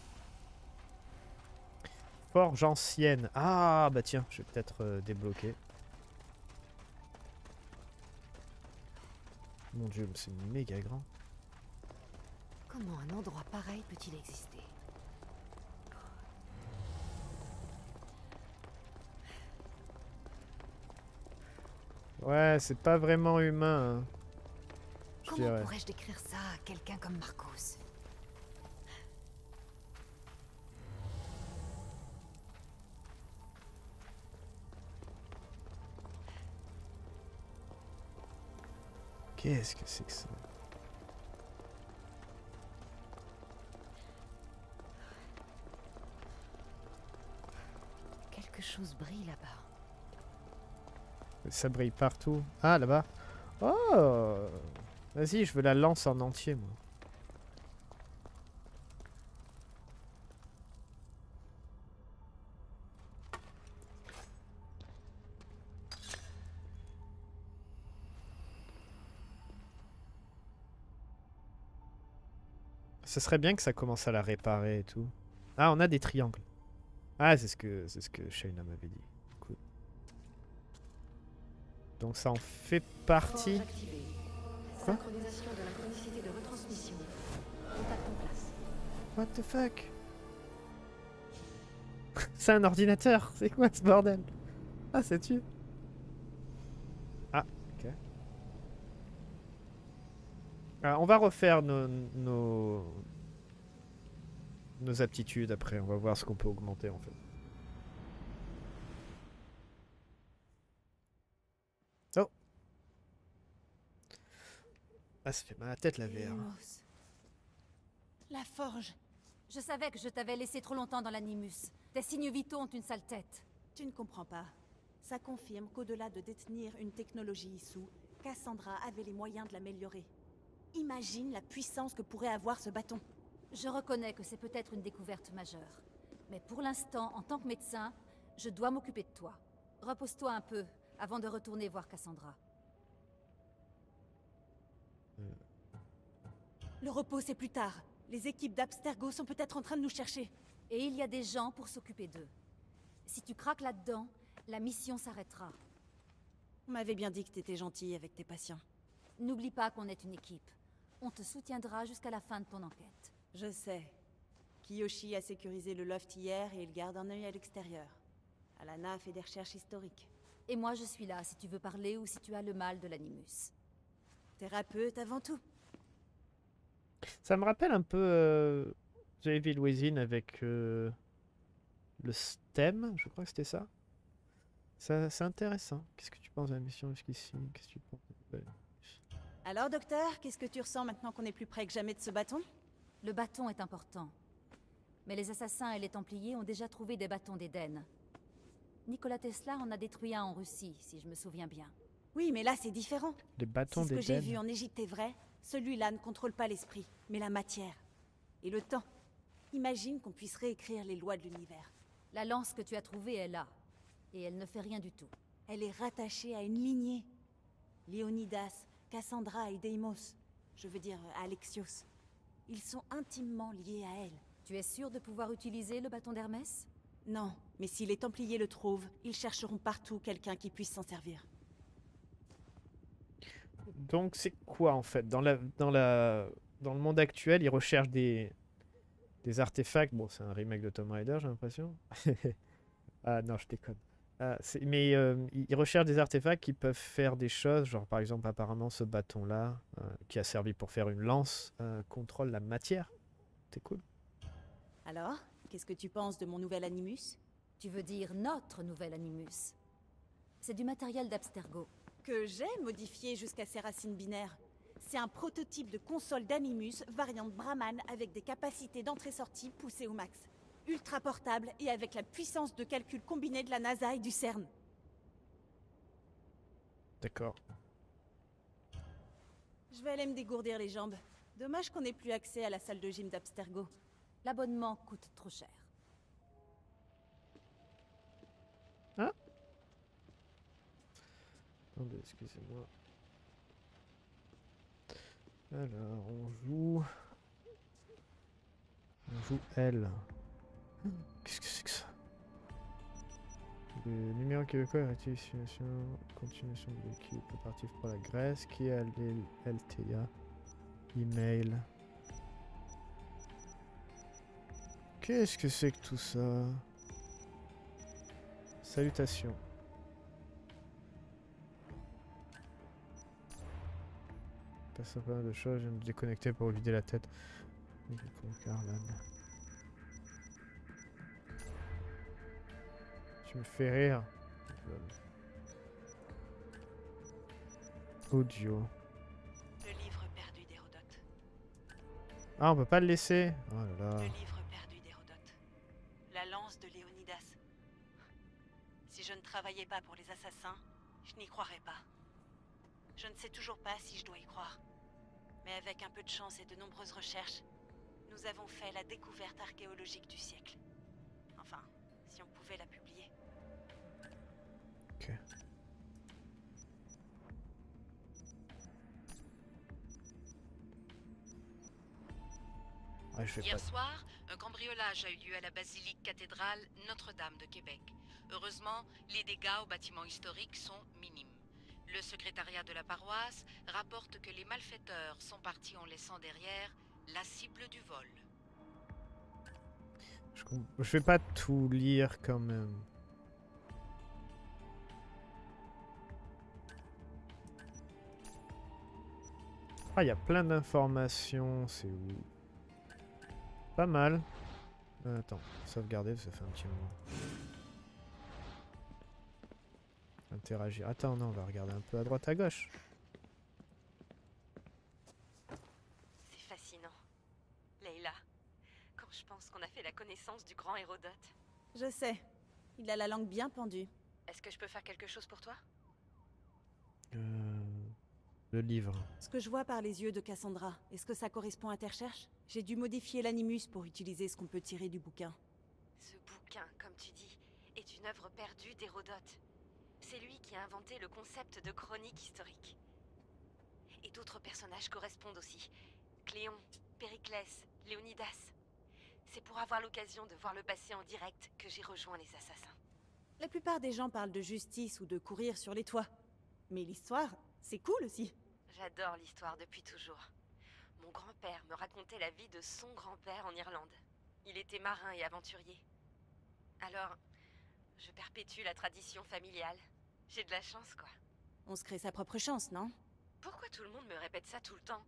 Forge ancienne. Ah bah tiens, je vais peut-être euh, débloquer. Mon dieu, c'est méga grand. Comment un endroit pareil peut-il exister? Ouais, c'est pas vraiment humain. Hein, je Comment dirais. pourrais-je décrire ça à quelqu'un comme Marcos? Qu'est-ce que c'est que ça? Quelque chose brille là-bas. Ça brille partout. Ah, là-bas. Oh! Vas-y, je veux la lance en entier, moi. Ce serait bien que ça commence à la réparer et tout. Ah, on a des triangles. Ah, c'est ce que c'est ce que Shayna m'avait dit. Cool. Donc ça en fait partie. Forge activée. Quoi? Synchronisation de la chronicité de retransmission. Contact en place. What the fuck? C'est un ordinateur. C'est quoi ce bordel? Ah, c'est tu. Ah, ok. Ah, on va refaire nos, nos nos aptitudes après. On va voir ce qu'on peut augmenter en fait. Oh. Ah, ça fait mal à la tête la V R. Deimos. La forge. Je savais que je t'avais laissé trop longtemps dans l'animus. Tes signes vitaux ont une sale tête. Tu ne comprends pas. Ça confirme qu'au-delà de détenir une technologie issue, Cassandra avait les moyens de l'améliorer. Imagine la puissance que pourrait avoir ce bâton. Je reconnais que c'est peut-être une découverte majeure. Mais pour l'instant, en tant que médecin, je dois m'occuper de toi. Repose-toi un peu, avant de retourner voir Cassandra. Le repos, c'est plus tard. Les équipes d'Abstergo sont peut-être en train de nous chercher. Et il y a des gens pour s'occuper d'eux. Si tu craques là-dedans, la mission s'arrêtera. On m'avait bien dit que t'étais gentille avec tes patients. N'oublie pas qu'on est une équipe. On te soutiendra jusqu'à la fin de ton enquête. Je sais. Kiyoshi a sécurisé le loft hier et il garde un œil à l'extérieur. Alana fait des recherches historiques. Et moi, je suis là si tu veux parler ou si tu as le mal de l'animus. Thérapeute avant tout. Ça me rappelle un peu euh, The Evil Within avec euh, le stem, je crois que c'était ça. Ça c'est intéressant. Qu'est-ce que tu penses de la mission jusqu'ici? Qu'est-ce que tu penses? Ouais. Alors, docteur, qu'est-ce que tu ressens maintenant qu'on est plus près que jamais de ce bâton? Le bâton est important. Mais les assassins et les Templiers ont déjà trouvé des bâtons d'Éden. Nikola Tesla en a détruit un en Russie, si je me souviens bien. Oui, mais là, c'est différent. Les bâtons Si ce que j'ai d'Éden. vu en Égypte est vrai, celui-là ne contrôle pas l'esprit, mais la matière. Et le temps. Imagine qu'on puisse réécrire les lois de l'univers. La lance que tu as trouvée est là. Et elle ne fait rien du tout. Elle est rattachée à une lignée. Léonidas, Cassandra et Deimos. Je veux dire, Alexios. Ils sont intimement liés à elle. Tu es sûr de pouvoir utiliser le bâton d'Hermès? Non, mais si les Templiers le trouvent, ils chercheront partout quelqu'un qui puisse s'en servir. Donc c'est quoi en fait dans la dans la dans le monde actuel, ils recherchent des des artefacts. Bon, c'est un remake de Tomb Raider, j'ai l'impression. Ah non, je déconne. Ah, c'est- mais euh, ils ils recherchent des artefacts qui peuvent faire des choses, genre par exemple apparemment ce bâton-là, euh, qui a servi pour faire une lance, euh, contrôle la matière. C'est cool. Alors, qu'est-ce que tu penses de mon nouvel Animus? Tu veux dire notre nouvel Animus. C'est du matériel d'Abstergo. Que j'ai modifié jusqu'à ses racines binaires. C'est un prototype de console d'Animus variante Brahman avec des capacités d'entrée-sortie poussées au max. Ultra portable et avec la puissance de calcul combinée de la NASA et du CERN. D'accord. Je vais aller me dégourdir les jambes. Dommage qu'on n'ait plus accès à la salle de gym d'Abstergo. L'abonnement coûte trop cher. Hein? Attendez, excusez-moi. Alors, on joue... On joue elle. Qu'est-ce que c'est que ça? Le numéro québécois est rectification, continuation de l'équipe opérative pour la Grèce, qui est L T A, email. Qu'est-ce que c'est que tout ça? Salutations. Passe pas mal de choses, je vais me déconnecter pour vider la tête. Tu me fais rire. Audio. Le livre perdu d'Hérodote. Ah, on peut pas le laisser. Oh là là. Le livre perdu d'Hérodote. La lance de Léonidas. Si je ne travaillais pas pour les assassins, je n'y croirais pas. Je ne sais toujours pas si je dois y croire. Mais avec un peu de chance et de nombreuses recherches, nous avons fait la découverte archéologique du siècle. Enfin, si on pouvait la publier. Ok. Ouais, je vais Hier pas... soir, un cambriolage a eu lieu à la basilique cathédrale Notre-Dame de Québec. Heureusement, les dégâts au bâtiment historique sont minimes. Le secrétariat de la paroisse rapporte que les malfaiteurs sont partis en laissant derrière la cible du vol. Je, comp... je vais pas tout lire quand même. Ah, il y a plein d'informations, c'est où? Pas mal. Euh, attends, sauvegarder, ça fait un petit moment. Interagir. Attends, non, on va regarder un peu à droite à gauche. C'est fascinant. Leila, quand je pense qu'on a fait la connaissance du grand Hérodote. Je sais. Il a la langue bien pendue. Est-ce que je peux faire quelque chose pour toi? Euh, le livre. Ce que je vois par les yeux de Cassandra, est-ce que ça correspond à tes recherches? J'ai dû modifier l'animus pour utiliser ce qu'on peut tirer du bouquin. Ce bouquin, comme tu dis, est une œuvre perdue d'Hérodote. C'est lui qui a inventé le concept de chronique historique. Et d'autres personnages correspondent aussi. Cléon, Périclès, Léonidas. C'est pour avoir l'occasion de voir le passé en direct que j'ai rejoint les assassins. La plupart des gens parlent de justice ou de courir sur les toits. Mais l'histoire, c'est cool aussi. J'adore l'histoire depuis toujours. Mon grand-père me racontait la vie de son grand-père en Irlande. Il était marin et aventurier. Alors, je perpétue la tradition familiale. J'ai de la chance, quoi. On se crée sa propre chance, non? Pourquoi tout le monde me répète ça tout le temps?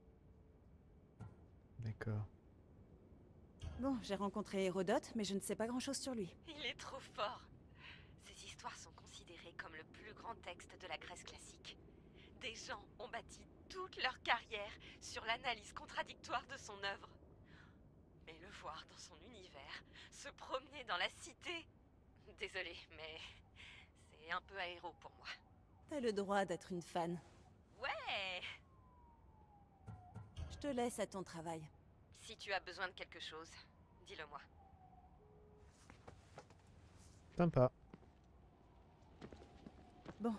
D'accord. Bon, j'ai rencontré Hérodote, mais je ne sais pas grand-chose sur lui. Il est trop fort. Ces histoires sont considérées comme le plus grand texte de la Grèce classique. Des gens ont bâti toute leur carrière sur l'analyse contradictoire de son œuvre. Mais le voir dans son univers, se promener dans la cité... Désolée, mais c'est un peu aéro pour moi. T'as le droit d'être une fan. Ouais! Je te laisse à ton travail. Si tu as besoin de quelque chose, dis-le-moi. Sympa. Bon.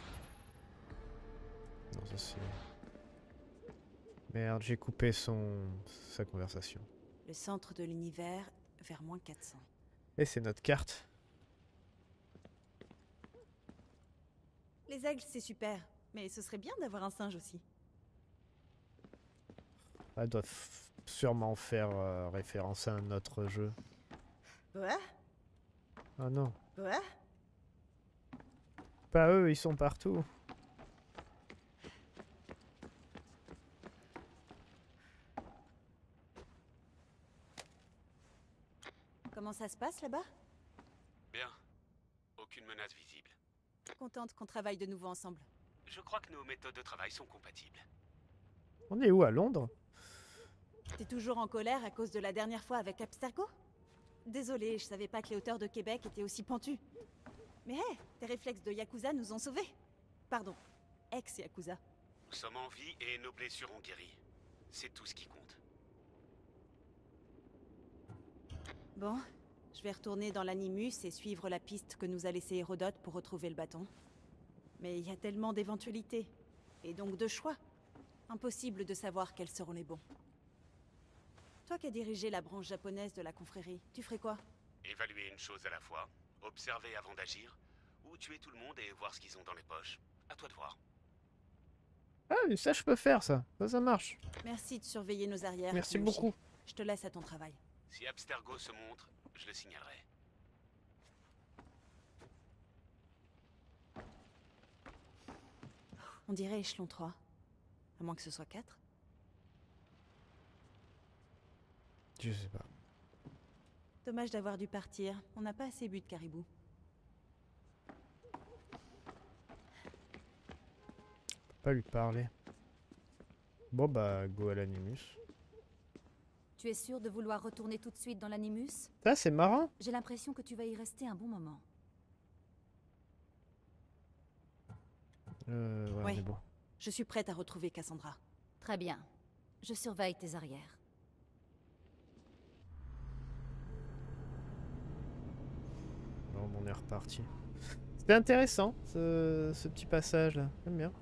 Non, ça c'est... Merde, j'ai coupé son... sa conversation. Le centre de l'univers, vers moins quatre cents. Et c'est notre carte. Les aigles, c'est super. Mais ce serait bien d'avoir un singe aussi. Elle doit f- sûrement faire euh, référence à un autre jeu. Ouais? Ah non. Ouais? Pas eux, ils sont partout. Comment ça se passe là-bas? Bien. Aucune menace visible. Contente qu'on travaille de nouveau ensemble. Je crois que nos méthodes de travail sont compatibles. On est où, à Londres? T'es toujours en colère à cause de la dernière fois avec Abstergo? Désolée, je savais pas que les hauteurs de Québec étaient aussi pentues. Mais hé, tes réflexes de Yakuza nous ont sauvés. Pardon, ex-Yakuza. Nous sommes en vie et nos blessures ont guéri. C'est tout ce qui compte. Bon, je vais retourner dans l'Animus et suivre la piste que nous a laissée Hérodote pour retrouver le bâton. Mais il y a tellement d'éventualités, et donc de choix. Impossible de savoir quels seront les bons. Toi qui as dirigé la branche japonaise de la confrérie, tu ferais quoi? Évaluer une chose à la fois, observer avant d'agir, ou tuer tout le monde et voir ce qu'ils ont dans les poches. À toi de voir. Ah, mais ça, je peux faire, ça. Ça, ça marche. Merci de surveiller nos arrières. Merci Yoshi. beaucoup. Je te laisse à ton travail. Si Abstergo se montre, je le signalerai. On dirait échelon trois. À moins que ce soit quatre. Je sais pas. Dommage d'avoir dû partir. On n'a pas assez bu de caribou. Pas lui parler. Bon bah, go à l'Animus. Tu es sûr de vouloir retourner tout de suite dans l'Animus? Ça, c'est marrant. J'ai l'impression que tu vas y rester un bon moment. Euh, ouais, Ouais. mais bon. Je suis prête à retrouver Cassandra. Très bien. Je surveille tes arrières. Bon, on est reparti. C'était intéressant, ce, ce petit passage-là. J'aime bien.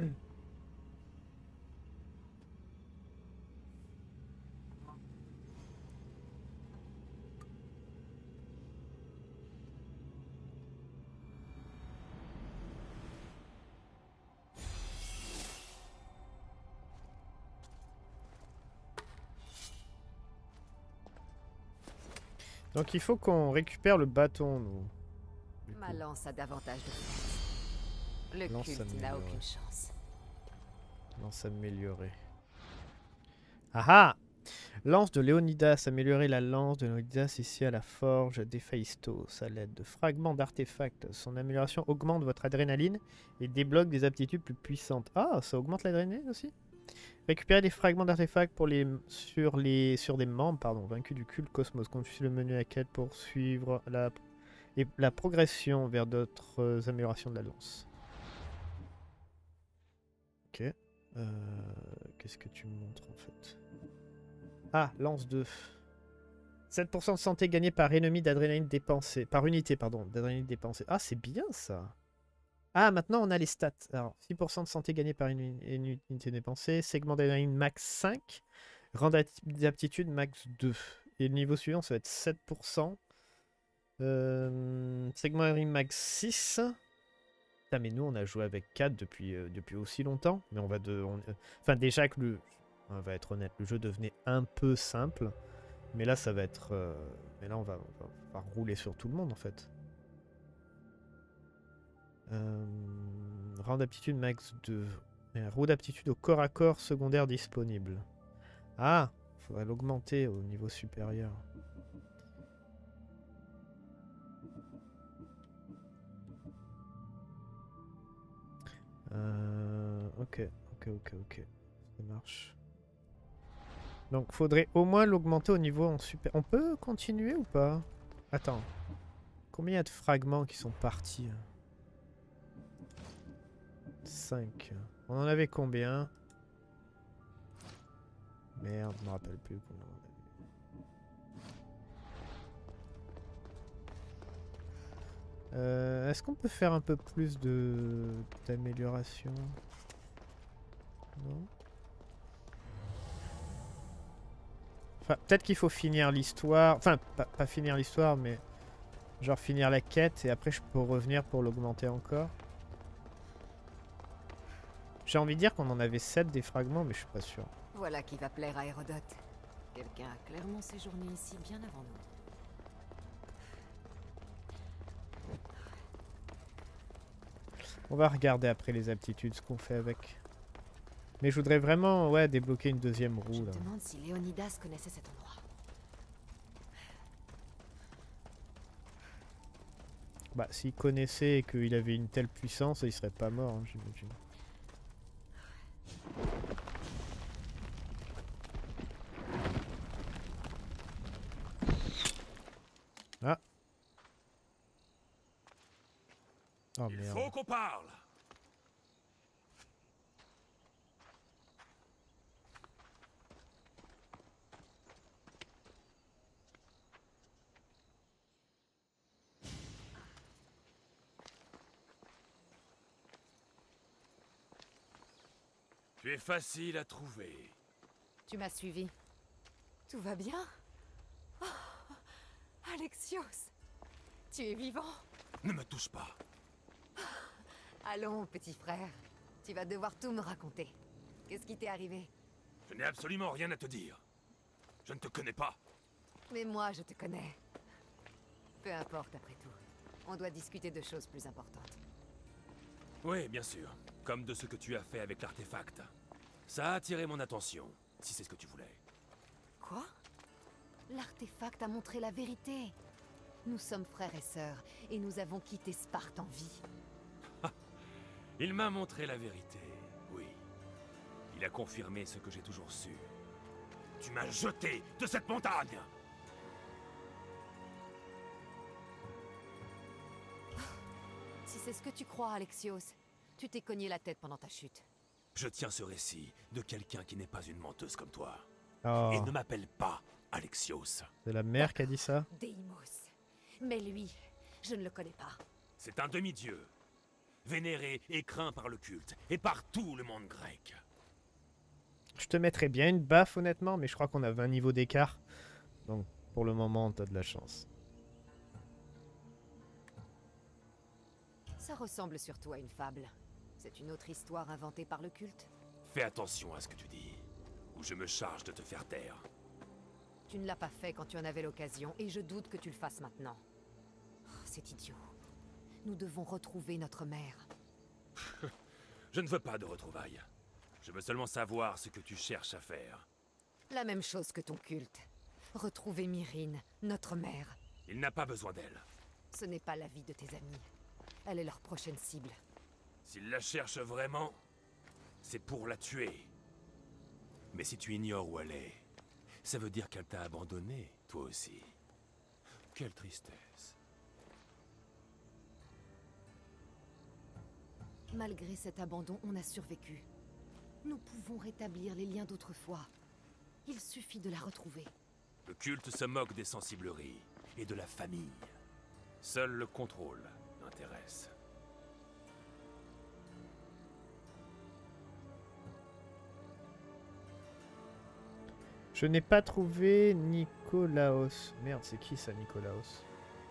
Donc il faut qu'on récupère le bâton, nous. Du Ma coup. lance a davantage de force. Le Lance culte n'a améliorée. aucune chance. Lance améliorée. Ah ah! Lance de Léonidas. Améliorer la lance de Léonidas ici à la forge d'Héphaïstos à l'aide de fragments d'artefacts. Son amélioration augmente votre adrénaline et débloque des aptitudes plus puissantes. Ah, ça augmente l'adrénaline aussi? Récupérer des fragments d'artefacts pour les sur les sur des membres pardon vaincus du culte Cosmos. Consultez le menu à la quête pour suivre la et la progression vers d'autres euh, améliorations de la lance. Ok. Euh, Qu'est-ce que tu me montres en fait? Ah, lance deux. sept pour cent de santé gagnée par ennemi d'adrénaline dépensée. Par unité, pardon, d'adrénaline dépensée. Ah, c'est bien ça. Ah, maintenant on a les stats. Alors, six pour cent de santé gagnée par une une unité dépensée. Segment d'adrénaline max cinq. Rang d'aptitude max deux. Et le niveau suivant, ça va être sept pour cent. Euh, segment d'adrénaline max six. Putain, mais nous, on a joué avec quatre depuis, euh, depuis aussi longtemps. Mais on va de... on- euh, Enfin, déjà que le... On va être honnête, le jeu devenait un peu simple. Mais là, ça va être... euh, Mais là, on va, on va, on va rouler sur tout le monde, en fait. Euh, Rang d'aptitude max deux. Et un roue d'aptitude au corps à corps secondaire disponible. Ah, faudrait l'augmenter au niveau supérieur. Euh, ok, ok, ok, ok. Ça marche. Donc, faudrait au moins l'augmenter au niveau en super... On peut continuer ou pas? Attends. Combien il y a de fragments qui sont partis? cinq. On en avait combien? Merde, je me rappelle plus combien on avait. Euh, Est-ce qu'on peut faire un peu plus de d'amélioration? Non? Enfin, peut-être qu'il faut finir l'histoire. Enfin, pas, pas finir l'histoire, mais genre finir la quête et après je peux revenir pour l'augmenter encore. J'ai envie de dire qu'on en avait sept des fragments, mais je suis pas sûr. Voilà qui va plaire à Hérodote. Quelqu'un a clairement séjourné ici bien avant nous. On va regarder après les aptitudes ce qu'on fait avec. Mais je voudrais vraiment ouais, débloquer une deuxième roue. Je Là. me demande si Léonidas connaissait cet endroit. Bah, s'il connaissait et qu'il avait une telle puissance, il serait pas mort, hein, j'imagine. Ah. Oh Il merde. faut qu'on parle. Tu es facile à trouver. Tu m'as suivi. Tout va bien? Oh, Alexios, tu es vivant? Ne me touche pas. Allons, petit frère. Tu vas devoir tout me raconter. Qu'est-ce qui t'est arrivé? Je n'ai absolument rien à te dire. Je ne te connais pas. Mais moi, je te connais. Peu importe, après tout. On doit discuter de choses plus importantes. Oui, bien sûr. Comme de ce que tu as fait avec l'artefact. Ça a attiré mon attention, si c'est ce que tu voulais. Quoi? L'artefact a montré la vérité. Nous sommes frères et sœurs, et nous avons quitté Sparte en vie. Il m'a montré la vérité, oui. Il a confirmé ce que j'ai toujours su. Tu m'as jeté de cette montagne! Si c'est ce que tu crois, Alexios, tu t'es cogné la tête pendant ta chute. Je tiens ce récit de quelqu'un qui n'est pas une menteuse comme toi. Oh. Et ne m'appelle pas Alexios. C'est la mère qui a dit ça? Deimos. Mais lui, je ne le connais pas. C'est un demi-dieu. Vénéré et craint par le culte, et par tout le monde grec. Je te mettrais bien une baffe, honnêtement, mais je crois qu'on a vingt niveaux d'écart. Donc, pour le moment, t'as de la chance. Ça ressemble surtout à une fable. C'est une autre histoire inventée par le culte. Fais attention à ce que tu dis, ou je me charge de te faire taire. Tu ne l'as pas fait quand tu en avais l'occasion, et je doute que tu le fasses maintenant. Oh, c'est idiot. Nous devons retrouver notre mère. Je ne veux pas de retrouvailles. Je veux seulement savoir ce que tu cherches à faire. La même chose que ton culte. Retrouver Myrrine, notre mère. Il n'a pas besoin d'elle. Ce n'est pas la vie de tes amis. Elle est leur prochaine cible. S'il la cherche vraiment, c'est pour la tuer. Mais si tu ignores où elle est, ça veut dire qu'elle t'a abandonné, toi aussi. Quelle tristesse. Malgré cet abandon, on a survécu. Nous pouvons rétablir les liens d'autrefois. Il suffit de la retrouver. Le culte se moque des sensibleries et de la famille. Seul le contrôle l'intéresse. Je n'ai pas trouvé Nicolaos. Merde, c'est qui ça, Nicolaos?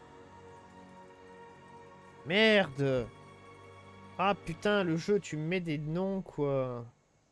Merde! Ah putain, le jeu, tu mets des noms, quoi.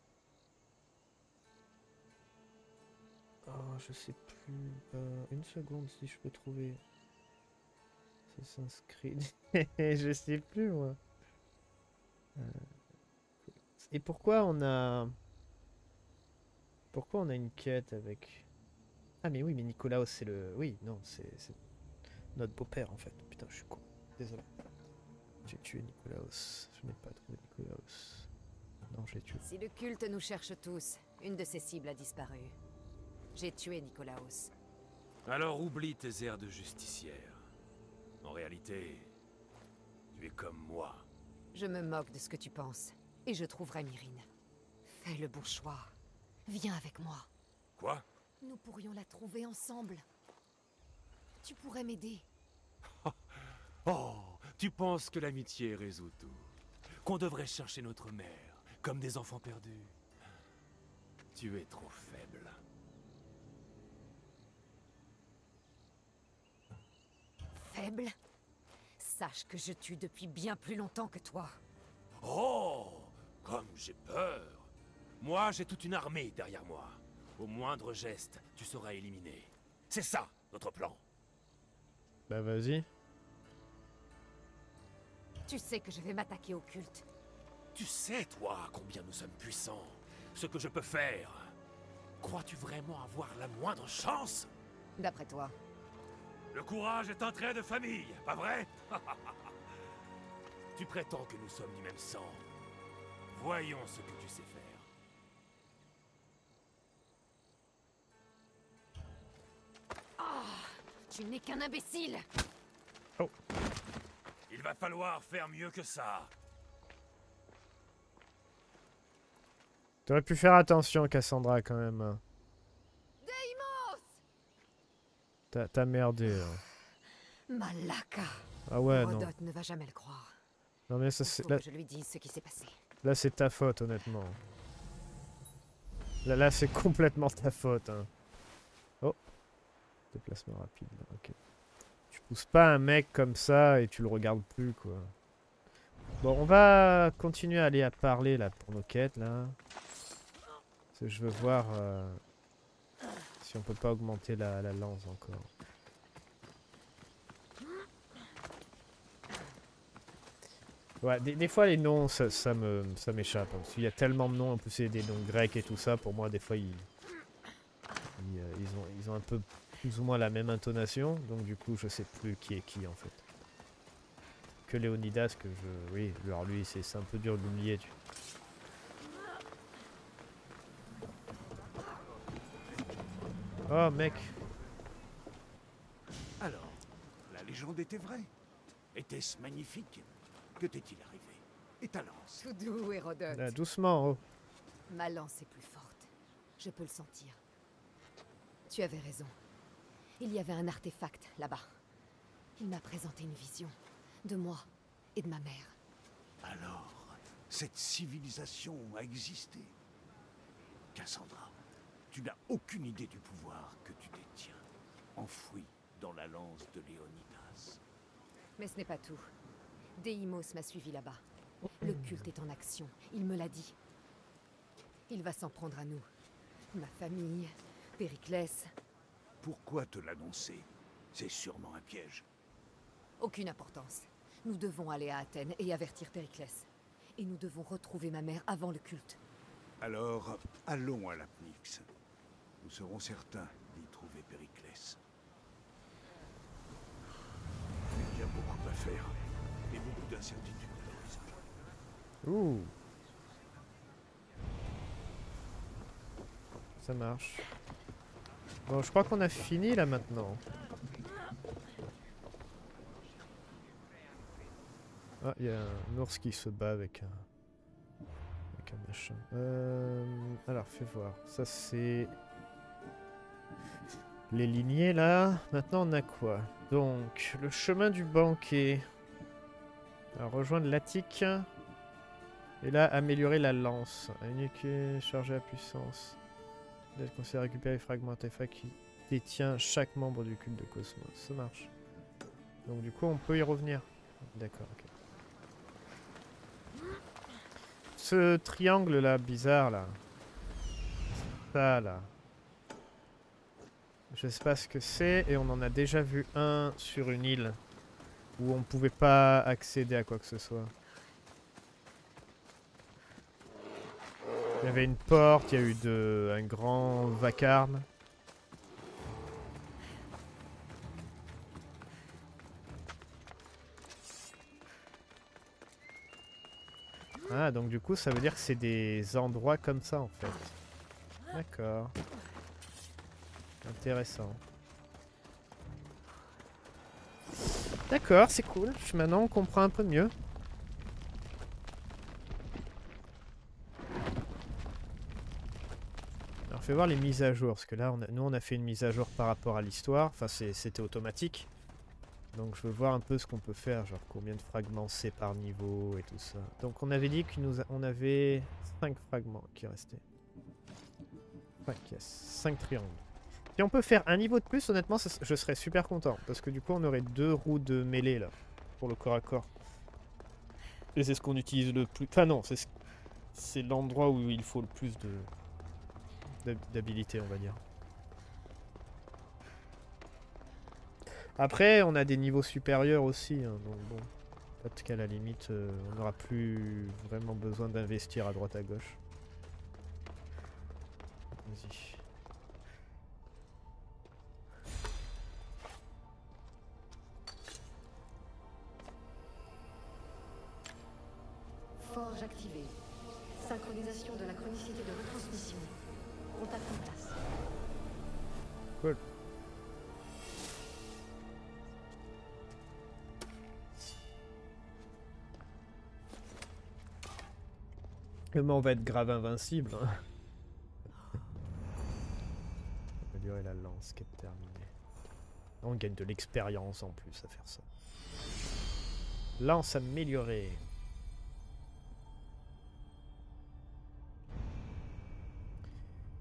Oh, je sais plus. Euh, une seconde, si je peux trouver. Assassin's Creed. Je sais plus, moi. Euh... Et pourquoi on a... Pourquoi on a une quête avec... Ah mais oui, mais Nicolaos, c'est le... Oui, non, c'est notre beau-père, en fait. Putain, je suis con. Désolé. J'ai tué Nicolaos. Je n'ai pas trouvé Nicolaos. Non, j'ai tué. Si le culte nous cherche tous, une de ses cibles a disparu. J'ai tué Nicolaos. Alors oublie tes airs de justicière. En réalité, tu es comme moi. Je me moque de ce que tu penses. Et je trouverai Myrrine. Fais le bon choix. Viens avec moi. Quoi? Nous pourrions la trouver ensemble. Tu pourrais m'aider. Oh, tu penses que l'amitié résout tout? Qu'on devrait chercher notre mère, comme des enfants perdus? Tu es trop faible. Faible? Sache que je tue depuis bien plus longtemps que toi. Oh, comme j'ai peur. Moi, j'ai toute une armée derrière moi. Au moindre geste, tu seras éliminé. C'est ça, notre plan. Bah vas-y. Tu sais que je vais m'attaquer au culte. Tu sais, toi, combien nous sommes puissants. Ce que je peux faire. Crois-tu vraiment avoir la moindre chance? D'après toi. Le courage est un trait de famille, pas vrai? Tu prétends que nous sommes du même sang. Voyons ce que tu sais faire. Tu n'es qu'un imbécile! Oh. Il va falloir faire mieux que ça. T'aurais pu faire attention, Cassandra, quand même. Deimos! T'as merdé. Hein. Malaka. Ah ouais, non. Hérodote ne va jamais le croire. Non mais ça c'est... Là... je lui dise ce qui s'est passé. Là c'est ta faute, honnêtement. Là, là c'est complètement ta faute. Hein. Oh. Déplacement rapide. Là. Ok. Tu pousses pas un mec comme ça et tu le regardes plus, quoi. Bon, on va continuer à aller à parler, là, pour nos quêtes, là. Parce que je veux voir euh, si on peut pas augmenter la, la lance encore. Ouais, des, des fois les noms, ça, ça me, ça m'échappe. Hein, parce qu'il y a tellement de noms, en plus c'est des noms grecs et tout ça. Pour moi, des fois, ils, ils, euh, ils, ont, ils ont un peu plus ou moins la même intonation. Donc du coup, je sais plus qui est qui, en fait. Que Léonidas, que je... Oui, alors lui, c'est un peu dur de l'oublier. Tu... Oh, mec. Alors, la légende était vraie. Était-ce magnifique? Que t'est-il arrivé? Et ta lance? Tout doux, Hérodote. Là, doucement, oh. Ma lance est plus forte. Je peux le sentir. Tu avais raison. Il y avait un artefact là-bas. Il m'a présenté une vision. De moi et de ma mère. Alors, cette civilisation a existé. Cassandra, tu n'as aucune idée du pouvoir que tu détiens, enfoui dans la lance de Léonidas. Mais ce n'est pas tout. Deimos m'a suivi là-bas. Le culte est en action, il me l'a dit. Il va s'en prendre à nous. Ma famille, Périclès... Pourquoi te l'annoncer? C'est sûrement un piège. Aucune importance. Nous devons aller à Athènes et avertir Périclès. Et nous devons retrouver ma mère avant le culte. Alors, allons à l'Apnyx. Nous serons certains d'y trouver Périclès. Il y a beaucoup à faire. Et beaucoup d'incertitudes à l'horizon. Ouh. Ça marche. Bon, je crois qu'on a fini là maintenant. Ah, il y a un ours qui se bat avec un, avec un machin. Euh, alors, fais voir. Ça, c'est... les lignées, là. Maintenant, on a quoi? Donc, le chemin du banquet. Alors, rejoindre l'Attique. Et là, améliorer la lance. Unique, charger la puissance. D'être conseillé à récupérer les fragments artefacts qui détient chaque membre du culte de Cosmos. Ça marche. Donc, du coup, on peut y revenir. D'accord, ok. Ce triangle là, bizarre là. Ça là. Je sais pas ce que c'est et on en a déjà vu un sur une île où on pouvait pas accéder à quoi que ce soit. Il y avait une porte, il y a eu de, un grand vacarme. Ah, donc du coup, ça veut dire que c'est des endroits comme ça, en fait. D'accord. Intéressant. D'accord, c'est cool. Maintenant, on comprend un peu mieux. Alors, fais voir les mises à jour, parce que là, on a, nous, on a fait une mise à jour par rapport à l'histoire. Enfin, c'était automatique. Donc je veux voir un peu ce qu'on peut faire, genre combien de fragments c'est par niveau et tout ça. Donc on avait dit qu'on avait cinq fragments qui restaient. cinq, yes. cinq triangles. Si on peut faire un niveau de plus, honnêtement, ça, je serais super content. Parce que du coup on aurait deux roues de mêlée là, pour le corps à corps. Et c'est ce qu'on utilise le plus... Enfin non, c'est l'endroit où il faut le plus de d'habilité, on va dire. Après, on a des niveaux supérieurs aussi, hein, donc bon, peut-être qu'à la limite, euh, on n'aura plus vraiment besoin d'investir à droite à gauche. Vas-y. Forge activée. Synchronisation de la chronicité de retransmission. Contact en place. Cool. Comment on va être grave invincible, hein. Améliorer la lance, quête terminée. On gagne de l'expérience en plus à faire ça. Lance améliorée.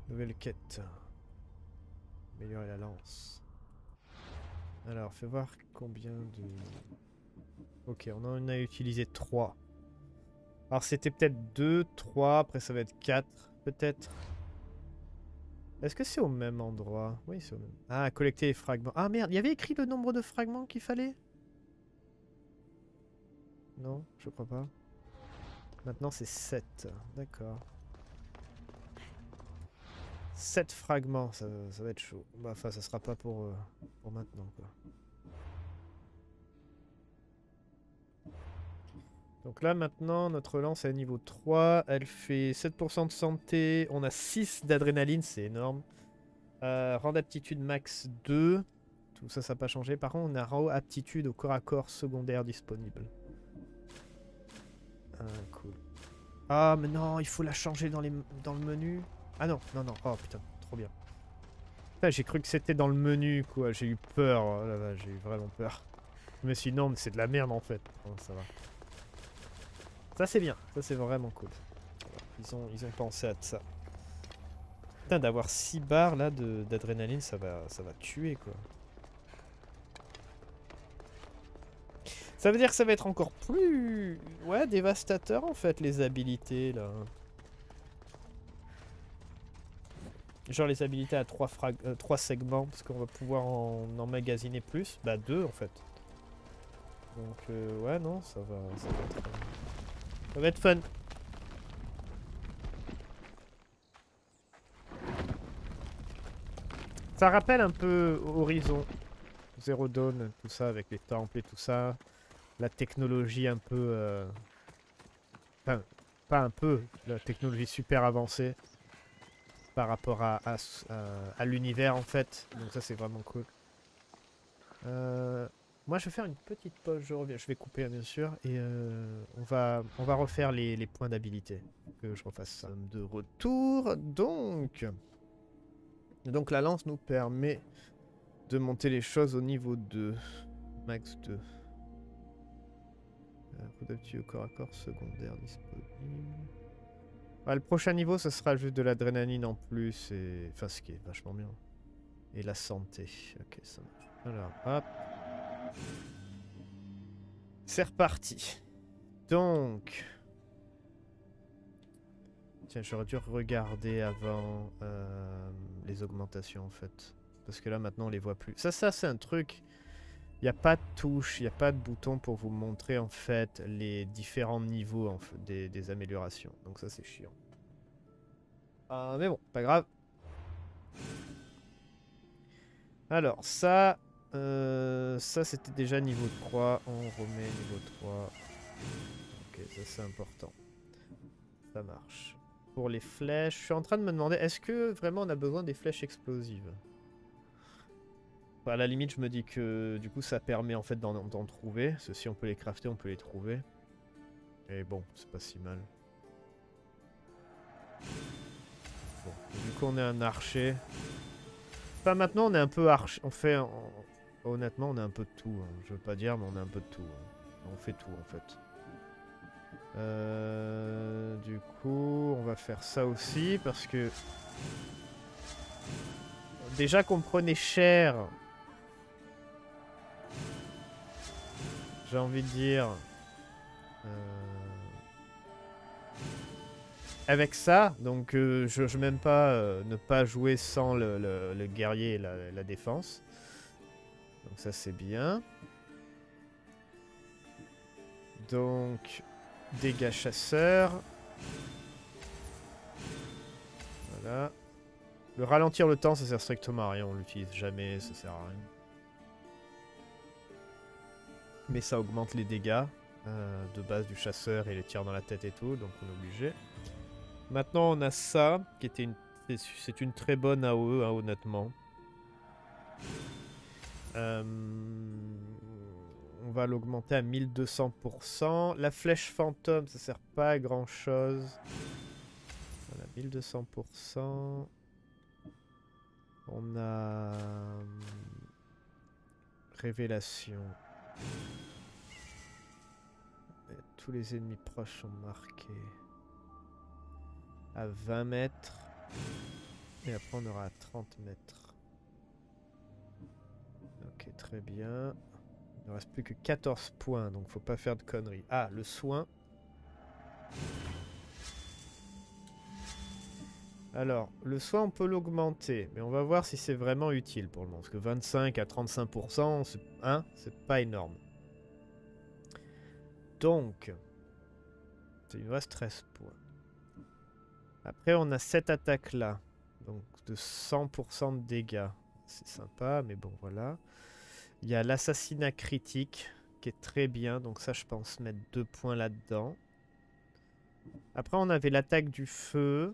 Nouvelle quête. Améliorer la lance. Alors, fais voir combien de... Ok, on en a utilisé trois. Alors c'était peut-être deux, trois, après ça va être quatre, peut-être. Est-ce que c'est au même endroit? Oui, c'est au même... Ah, collecter les fragments. Ah merde, il y avait écrit le nombre de fragments qu'il fallait? Non, je crois pas. Maintenant c'est sept, d'accord. sept fragments, ça, ça va être chaud. Bah, enfin, ça sera pas pour, euh, pour maintenant, quoi. Donc là, maintenant, notre lance est à niveau trois. Elle fait sept pour cent de santé. On a six d'adrénaline, c'est énorme. Euh, rang d'aptitude max deux. Tout ça, ça n'a pas changé. Par contre, on a rang aptitude au corps à corps secondaire disponible. Ah, cool. Ah, mais non, il faut la changer dans, les, dans le menu. Ah non, non, non. Oh putain, trop bien. Putain, j'ai cru que c'était dans le menu, quoi. J'ai eu peur. Oh là là, j'ai eu vraiment peur. Je me suis dit, non, mais c'est de la merde, en fait. Oh, ça va. Ça c'est bien, ça c'est vraiment cool. Ils ont, ils ont pensé à ça. Putain, d'avoir six barres là d'adrénaline, ça va, ça va tuer quoi. Ça veut dire que ça va être encore plus... Ouais, dévastateur en fait les habilités là. Genre les habilités à trois, frag... euh, trois segments, parce qu'on va pouvoir en emmagasiner plus. Bah deux en fait. Donc euh, ouais non, ça va, ça va être... Ça va être fun. Ça rappelle un peu Horizon Zero Dawn, tout ça, avec les temples et tout ça. La technologie un peu... Euh... Enfin, pas un peu, la technologie super avancée par rapport à, à, à, à l'univers en fait. Donc ça c'est vraiment cool. Euh... Moi, je vais faire une petite pause, je reviens. Je vais couper, bien sûr, et euh, on, va, on va refaire les, les points d'habilité. Que je refasse ça. De retour, donc... Donc, la lance nous permet de monter les choses au niveau deux. Max deux. Adapté au corps à corps secondaire disponible. Ouais, le prochain niveau, ce sera juste de l'adrénaline en plus, et... Enfin, ce qui est vachement bien. Et la santé. Ok, ça marche. Alors, hop. C'est reparti. Donc... Tiens, j'aurais dû regarder avant euh, les augmentations en fait. Parce que là maintenant on les voit plus. Ça, ça c'est un truc. Il n'y a pas de touche, il n'y a pas de bouton pour vous montrer en fait les différents niveaux en fait, des, des améliorations. Donc ça c'est chiant. Euh, mais bon, pas grave. Alors ça... Euh, ça c'était déjà niveau trois, on remet niveau trois. Ok, ça c'est important. Ça marche. Pour les flèches, je suis en train de me demander, est-ce que vraiment on a besoin des flèches explosives? Enfin, à la limite je me dis que du coup ça permet en fait d'en trouver. Ceux-ci on peut les crafter, on peut les trouver. Et bon, c'est pas si mal. Bon, du coup on est un archer. Enfin maintenant on est un peu archer, on fait... En... Honnêtement, on a un peu de tout. Hein. Je veux pas dire, mais on a un peu de tout. Hein. On fait tout, en fait. Euh, du coup, on va faire ça aussi, parce que... Déjà qu'on prenait cher... J'ai envie de dire... Euh... Avec ça, donc euh, je ne même pas euh, ne pas jouer sans le, le, le guerrier et la, la défense. Donc ça c'est bien. Donc dégâts chasseurs. Voilà. Le ralentir le temps ça sert strictement à rien, on l'utilise jamais, ça sert à rien. Mais ça augmente les dégâts euh, de base du chasseur et les tirs dans la tête et tout, donc on est obligé. Maintenant on a ça, qui était une... c'est une très bonne A O E hein, honnêtement. Euh, on va l'augmenter à mille deux cents pour cent. La flèche fantôme, ça sert pas à grand chose. Voilà, mille deux cents pour cent. On a... Révélation. Et tous les ennemis proches sont marqués. À vingt mètres. Et après on aura à trente mètres. Ok, très bien. Il ne reste plus que quatorze points, donc faut pas faire de conneries. Ah, le soin. Alors, le soin, on peut l'augmenter, mais on va voir si c'est vraiment utile pour le moment. Parce que vingt-cinq à trente-cinq pour cent, c'est hein, c'est pas énorme. Donc, il nous reste treize points. Après, on a cette attaque-là. Donc, de cent pour cent de dégâts. C'est sympa, mais bon, voilà. Il y a l'assassinat critique, qui est très bien. Donc ça, je pense mettre deux points là-dedans. Après, on avait l'attaque du feu.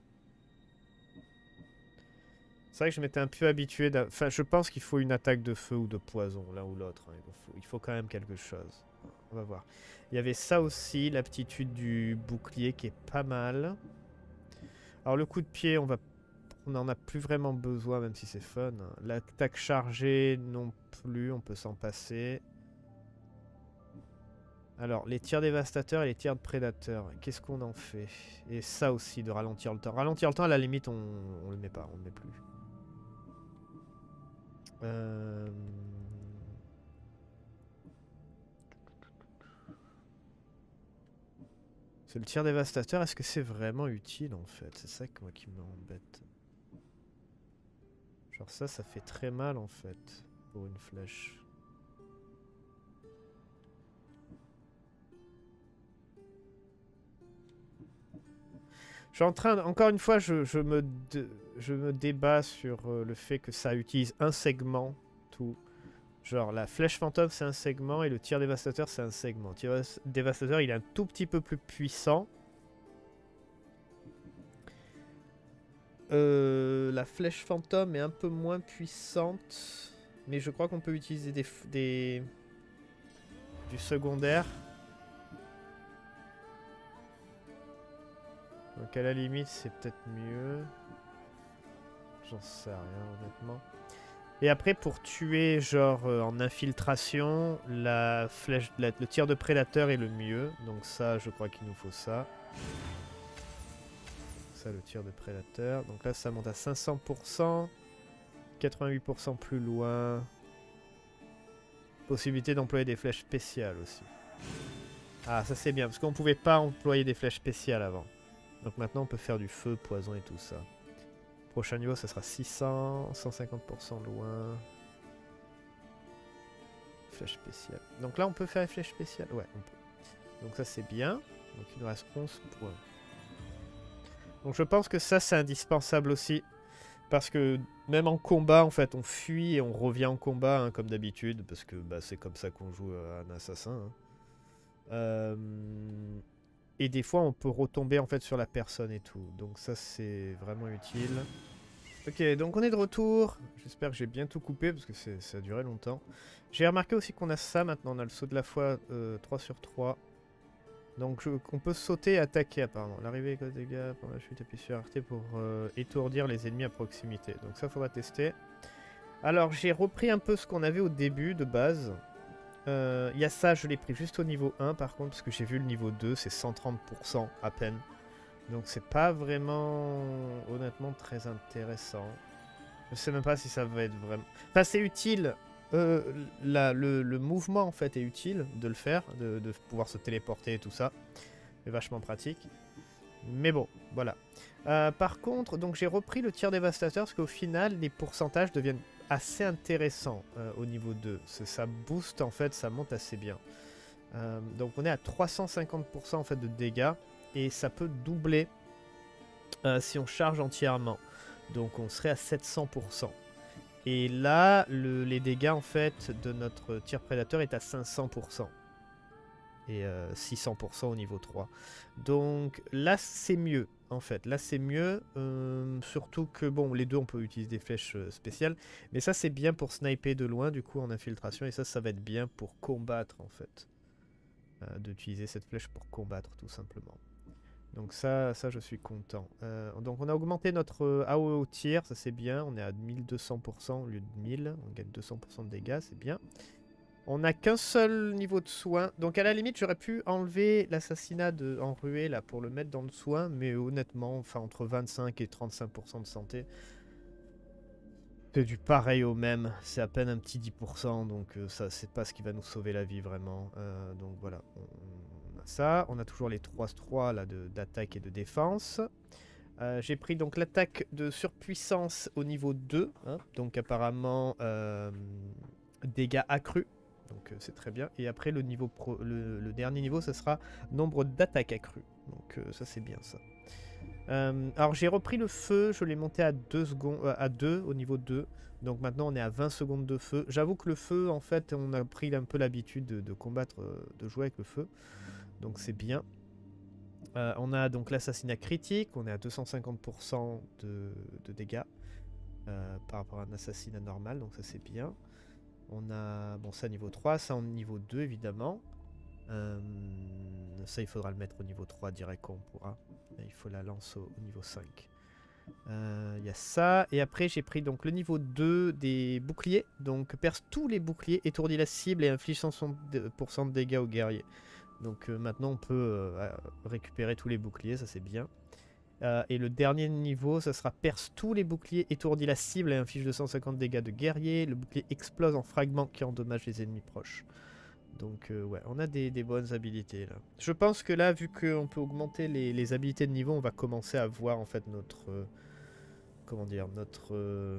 C'est vrai que je m'étais un peu habitué... Enfin, je pense qu'il faut une attaque de feu ou de poison, l'un ou l'autre. Hein. Il faut, il faut quand même quelque chose. On va voir. Il y avait ça aussi, l'aptitude du bouclier, qui est pas mal. Alors, le coup de pied, on va... On n'en a plus vraiment besoin, même si c'est fun. L'attaque chargée, non plus, on peut s'en passer. Alors, les tirs dévastateurs et les tirs de prédateurs, qu'est-ce qu'on en fait? Et ça aussi, de ralentir le temps. Ralentir le temps, à la limite, on, on le met pas, on le met plus. Euh... C'est le tir dévastateur, est-ce que c'est vraiment utile, en fait? C'est ça moi, qui m'embête. Genre ça, ça fait très mal en fait, pour une flèche. Je suis en train, de, encore une fois, je, je, me, de, je me débat sur euh, le fait que ça utilise un segment, tout. Genre la flèche fantôme c'est un segment et le tir dévastateur c'est un segment. Le tir dévastateur il est un tout petit peu plus puissant. Euh, la flèche fantôme est un peu moins puissante, mais je crois qu'on peut utiliser des, des du secondaire. Donc à la limite c'est peut-être mieux. J'en sais rien honnêtement. Et après pour tuer genre euh, en infiltration, la flèche, la, le tir de prédateur est le mieux. Donc ça je crois qu'il nous faut ça. Ça, le tir de prédateur. Donc là, ça monte à cinq cents pour cent. quatre-vingt-huit pour cent plus loin. Possibilité d'employer des flèches spéciales aussi. Ah, ça c'est bien, parce qu'on ne pouvait pas employer des flèches spéciales avant. Donc maintenant, on peut faire du feu, poison et tout ça. Prochain niveau, ça sera six cents, cent cinquante pour cent loin. Flèche spéciale. Donc là, on peut faire les flèches spéciales. Ouais, on peut. Donc ça, c'est bien. Donc il nous reste onze points. Donc je pense que ça c'est indispensable aussi, parce que même en combat en fait on fuit et on revient en combat hein, comme d'habitude, parce que bah, c'est comme ça qu'on joue à un assassin. Hein. Euh... Et des fois on peut retomber en fait sur la personne et tout, donc ça c'est vraiment utile. Ok, donc on est de retour, j'espère que j'ai bien tout coupé parce que ça a duré longtemps. J'ai remarqué aussi qu'on a ça maintenant, on a le saut de la foi euh, trois sur trois. Donc je, on peut sauter et attaquer apparemment. L'arrivée cause dégâts pendant la chute, appuie sur R T pour euh, étourdir les ennemis à proximité. Donc ça faudra tester. Alors j'ai repris un peu ce qu'on avait au début de base. Il euh, y a ça, je l'ai pris juste au niveau un par contre, parce que j'ai vu le niveau deux, c'est cent trente pour cent à peine. Donc c'est pas vraiment, honnêtement, très intéressant. Je sais même pas si ça va être vraiment... Enfin c'est utile. Euh, la, le, le mouvement en fait est utile de le faire, de, de pouvoir se téléporter et tout ça. C'est vachement pratique. Mais bon, voilà. Euh, par contre, donc j'ai repris le tir dévastateur parce qu'au final, les pourcentages deviennent assez intéressants euh, au niveau deux. Ça booste en fait, ça monte assez bien. Euh, donc on est à trois cent cinquante pour cent en fait de dégâts et ça peut doubler euh, si on charge entièrement. Donc on serait à sept cents pour cent. Et là, le, les dégâts en fait de notre tir prédateur est à cinq cents pour cent. Et euh, six cents pour cent au niveau trois. Donc là c'est mieux en fait. Là c'est mieux. Euh, surtout que bon, les deux on peut utiliser des flèches euh, spéciales. Mais ça c'est bien pour sniper de loin du coup en infiltration. Et ça ça va être bien pour combattre en fait. Euh, D'utiliser cette flèche pour combattre tout simplement. Donc ça, ça je suis content. Euh, donc on a augmenté notre A O E au tir, ça c'est bien. On est à mille deux cents pour cent au lieu de mille. On gagne deux cents pour cent de dégâts, c'est bien. On n'a qu'un seul niveau de soin. Donc à la limite j'aurais pu enlever l'assassinat en ruée là pour le mettre dans le soin. Mais honnêtement, enfin entre vingt-cinq et trente-cinq pour cent de santé, C'est du pareil au même, c'est à peine un petit dix pour cent, donc euh, ça c'est pas ce qui va nous sauver la vie vraiment. Euh, donc voilà, on, on a ça, on a toujours les trois trois là d'attaque et de défense. Euh, J'ai pris donc l'attaque de surpuissance au niveau deux, hein, donc apparemment euh, dégâts accrus, donc euh, c'est très bien. Et après le, niveau pro, le, le dernier niveau, ce sera nombre d'attaques accrues, donc euh, ça c'est bien ça. Euh, alors j'ai repris le feu, je l'ai monté à deux secondes, euh, à deux au niveau deux, donc maintenant on est à vingt secondes de feu. J'avoue que le feu, en fait, on a pris un peu l'habitude de, de combattre, euh, de jouer avec le feu, donc c'est bien. Euh, on a donc l'assassinat critique, on est à deux cent cinquante pour cent de, de dégâts euh, par rapport à un assassinat normal, donc ça c'est bien. On a, bon ça niveau trois, ça en niveau deux évidemment. Euh, ça il faudra le mettre au niveau trois direct quand on pourra. Il faut la lance au, au niveau cinq. Il euh, y a ça. Et après j'ai pris donc le niveau deux des boucliers. Donc perce tous les boucliers, étourdit la cible et inflige cent soixante pour cent de dégâts aux guerriers. Donc euh, maintenant on peut euh, récupérer tous les boucliers, ça c'est bien. Euh, et le dernier niveau, ça sera perce tous les boucliers, étourdit la cible et inflige deux cent cinquante dégâts de guerrier. Le bouclier explose en fragments qui endommagent les ennemis proches. Donc euh, ouais, on a des, des bonnes habilités là. Je pense que là, vu qu'on peut augmenter les, les habilités de niveau, on va commencer à voir en fait notre... Euh, comment dire, notre euh,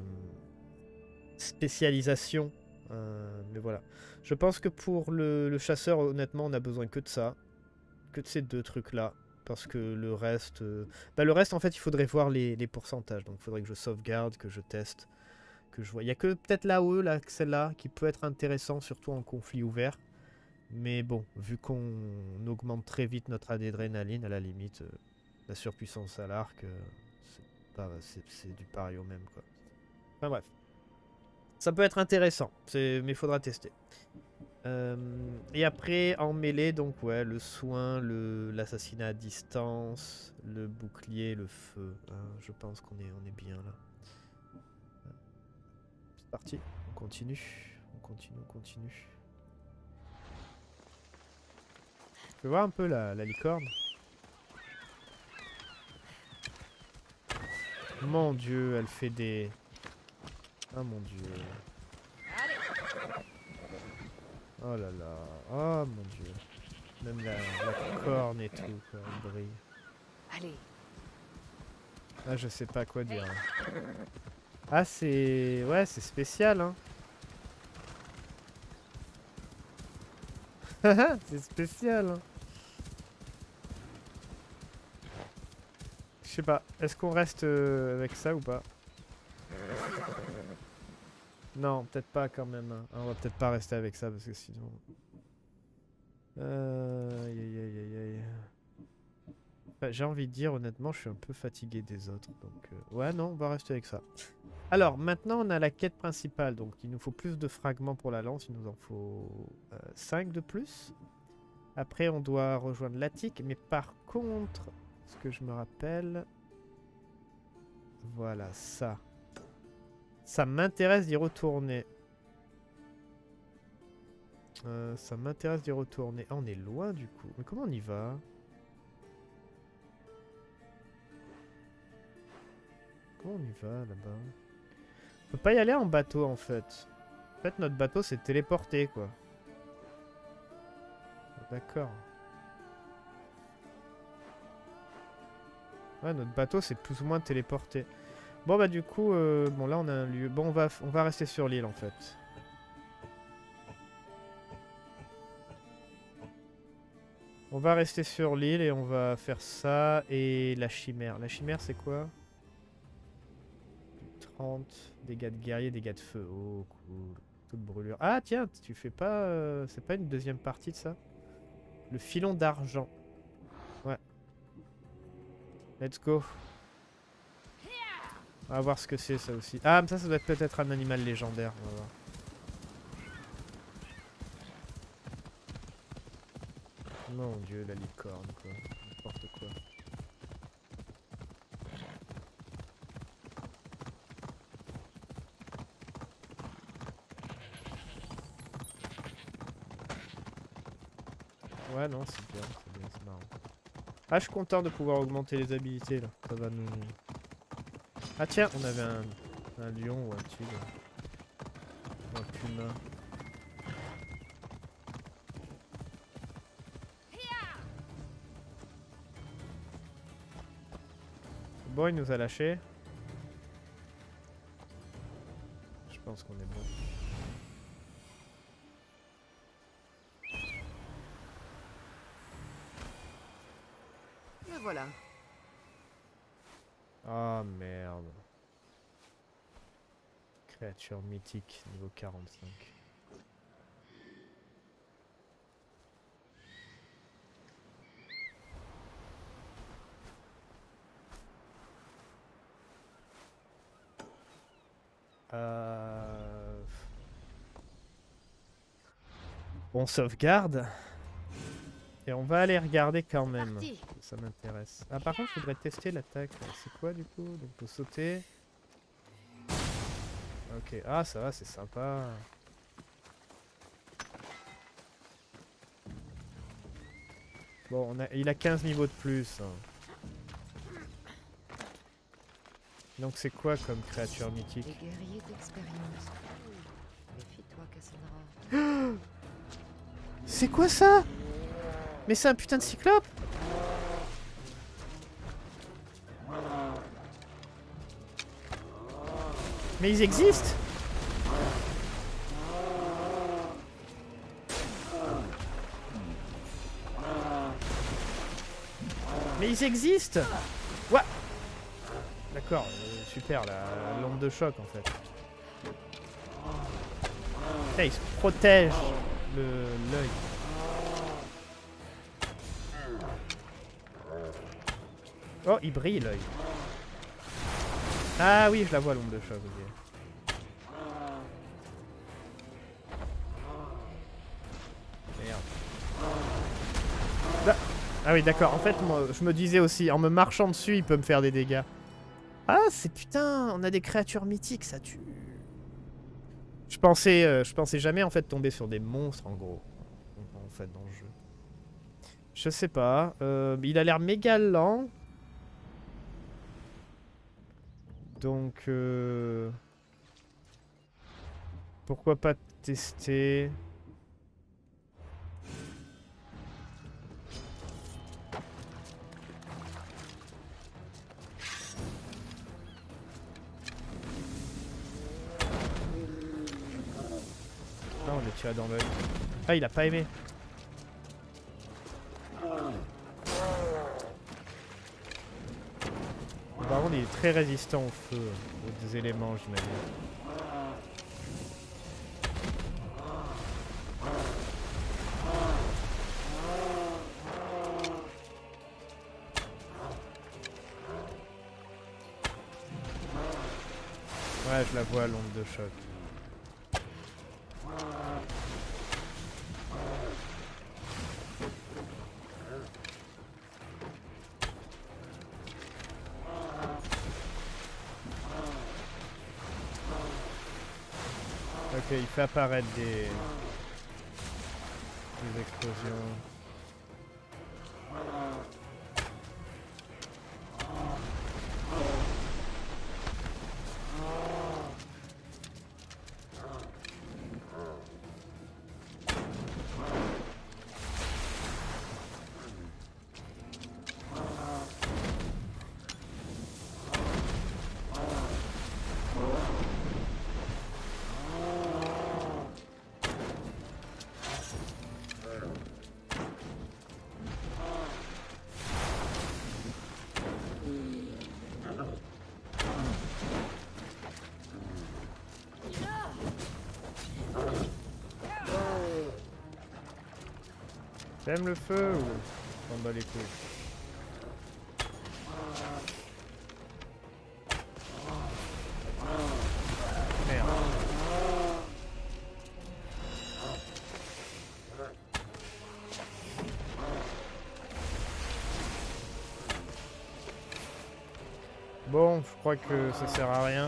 spécialisation. Euh, mais voilà. Je pense que pour le, le chasseur, honnêtement, on a besoin que de ça. Que de ces deux trucs là. Parce que le reste... Euh, bah le reste, en fait, il faudrait voir les, les pourcentages. Donc il faudrait que je sauvegarde, que je teste, que je vois. Il n'y a que peut-être l'A O E, là, celle-là, qui peut être intéressant, surtout en conflit ouvert. Mais bon, vu qu'on augmente très vite notre adrénaline, à la limite, euh, la surpuissance à l'arc, euh, c'est du pareil au même, quoi. Enfin bref. Ça peut être intéressant, mais il faudra tester. Euh, et après, en mêlée, donc ouais, le soin, l'assassinat à distance, le bouclier, le feu. Hein, je pense qu'on est, on est bien là. C'est parti, on continue, on continue, on continue. Je peux voir un peu la, la licorne. Mon dieu, elle fait des... Ah mon dieu. Oh là là. Oh mon dieu. Même la, la corne et tout, quoi, elle brille. Allez. Ah, je sais pas quoi dire. Ah, c'est... Ouais, c'est spécial, hein. C'est spécial, hein. Je sais pas, est-ce qu'on reste euh, avec ça ou pas? Non, peut-être pas quand même. Hein. On va peut-être pas rester avec ça parce que sinon... Euh... Aïe aïe aïe aïe aïe. Enfin, j'ai envie de dire, honnêtement, je suis un peu fatigué des autres. Donc, euh... ouais, non, on va rester avec ça. Alors, maintenant, on a la quête principale. Donc, il nous faut plus de fragments pour la lance. Il nous en faut euh, cinq de plus. Après, on doit rejoindre l'attique. Mais par contre... Ce que je me rappelle... Voilà, ça. Ça m'intéresse d'y retourner. Euh, ça m'intéresse d'y retourner. Ah, on est loin du coup. Mais comment on y va? Comment on y va là-bas? On peut pas y aller en bateau en fait. En fait, notre bateau s'est téléporté quoi. D'accord. Ouais, notre bateau c'est plus ou moins téléporté. Bon bah du coup, euh, bon là on a un lieu. Bon on va, on va rester sur l'île en fait. On va rester sur l'île et on va faire ça et la chimère. La chimère c'est quoi? trente, dégâts de guerrier, dégâts de feu. Oh cool. Toute brûlure. Ah tiens, tu fais pas... Euh, c'est pas une deuxième partie de ça? Le filon d'argent. Ouais. Let's go. On va voir ce que c'est ça aussi. Ah mais ça, ça doit être peut-être un animal légendaire. On va voir. Mon dieu, la licorne quoi. N'importe quoi. Ouais non, c'est bien, c'est bien, c'est marrant. Ah, je suis content de pouvoir augmenter les habilités là. Ça va nous... Ah tiens, on avait un, Un lion ou un tigre. Ou un puma. Bon, il nous a lâché. Je pense qu'on est bon. Le voilà. Ah merde. Créature mythique, niveau quarante-cinq. Euh... On sauvegarde. Et on va aller regarder quand même. Parti. Ça m'intéresse. Ah par contre je voudrais tester l'attaque. C'est quoi du coup? Donc faut sauter. Ok. Ah ça va, c'est sympa. Bon, on a... il a quinze niveaux de plus. Hein. Donc c'est quoi comme créature mythique? Les guerriers d'expérience. Méfie-toi, Cassandra. C'est quoi ça? Mais c'est un putain de cyclope? Mais ils existent? Mais ils existent? What? D'accord, euh, super, la lampe de choc en fait. Putain, il se protège l'œil. Oh, il brille l'œil. Ah oui, je la vois l'ombre de choc. Okay. Merde. Ah, ah oui, d'accord. En fait, moi, je me disais aussi, en me marchant dessus, il peut me faire des dégâts. Ah, c'est putain, on a des créatures mythiques, ça tue. Je pensais, euh, je pensais jamais en fait tomber sur des monstres en gros, en fait dans le jeu. Je sais pas. Euh, il a l'air méga lent. Donc, euh... pourquoi pas tester? Ah, on est tiré dans l'œil. Ah, il a pas aimé. Par contre, il est très résistant au feu, aux éléments, j'imagine. Ouais, je la vois, l'onde de choc. Ok, il fait apparaître des, des explosions. T'aimes le feu ou t'en bats les couilles? Merde. Bon, je crois que ça sert à rien.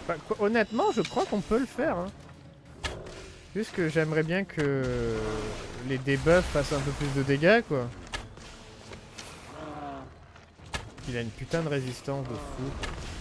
Bah, quoi, honnêtement, je crois qu'on peut le faire. Hein. Juste que j'aimerais bien que les debuffs fassent un peu plus de dégâts, quoi. Il a une putain de résistance de fou.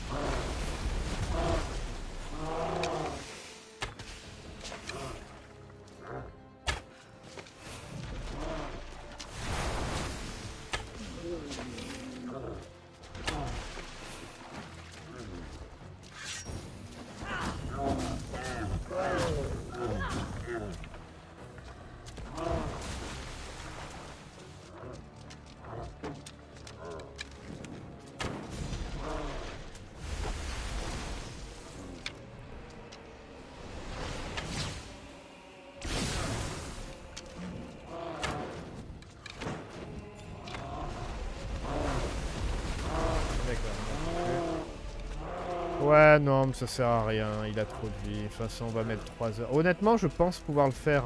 Ouais, non, mais ça sert à rien, il a trop de vie. De toute façon, on va mettre trois heures. Honnêtement, je pense pouvoir le faire.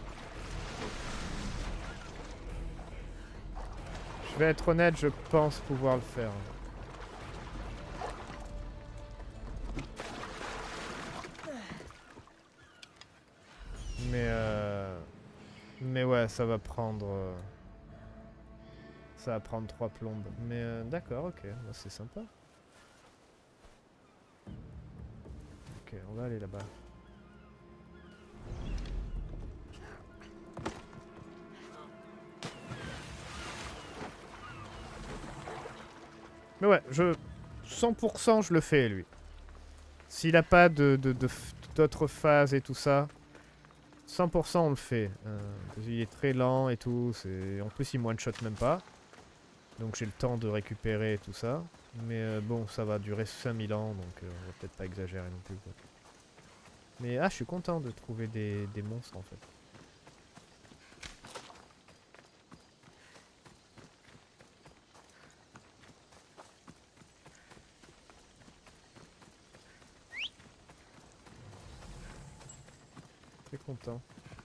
Je vais être honnête, je pense pouvoir le faire. Mais euh... Mais ouais, ça va prendre... euh, Ça va prendre trois plombes. Mais euh, d'accord, ok, bah, c'est sympa. Ok, on va aller là-bas. Mais ouais, je... cent pour cent je le fais, lui. S'il a pas de, de, de, d'autres phases et tout ça, cent pour cent on le fait. Euh, parce qu'il est très lent et tout. En plus, il me one-shot même pas. Donc j'ai le temps de récupérer tout ça. Mais euh, bon, ça va durer cinq mille ans, donc euh, on va peut-être pas exagérer non plus, quoi. Mais ah, je suis content de trouver des, des monstres en fait. Très content.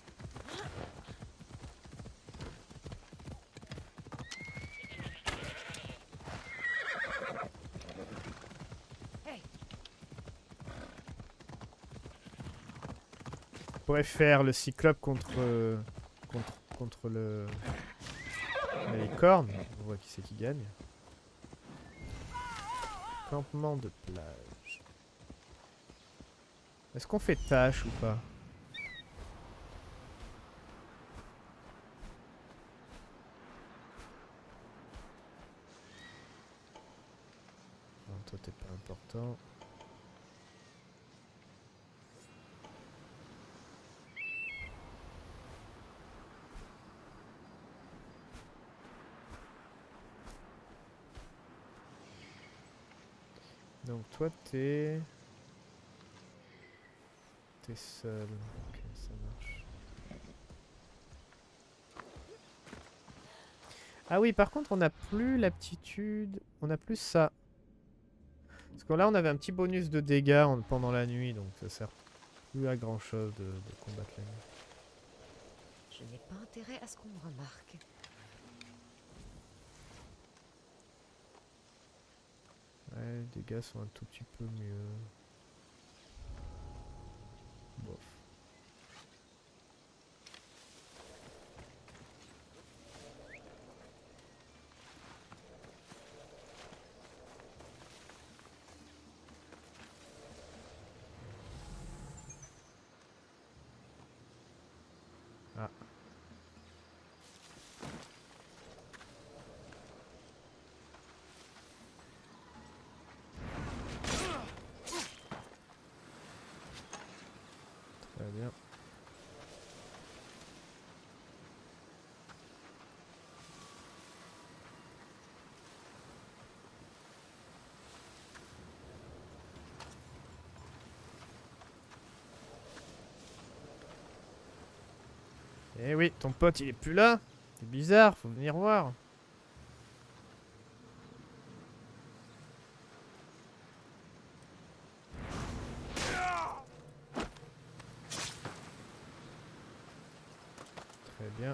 On pourrait faire le cyclope contre euh, contre contre le les cornes. On voit qui c'est qui gagne. Campement de plage. Est-ce qu'on fait tâche ou pas? Non, toi t'es pas important. Donc toi t'es... T'es seul. Ok, ça marche. Ah oui, par contre on n'a plus l'aptitude... On n'a plus ça. Parce que là on avait un petit bonus de dégâts en... pendant la nuit, donc ça sert plus à grand chose de, de combattre la nuit. Je n'ai pas intérêt à ce qu'on me remarque. Ouais, les dégâts sont un tout petit peu mieux. Bof. Ah. Très bien. Eh oui, ton pote il est plus là. C'est bizarre, faut venir voir. Très bien.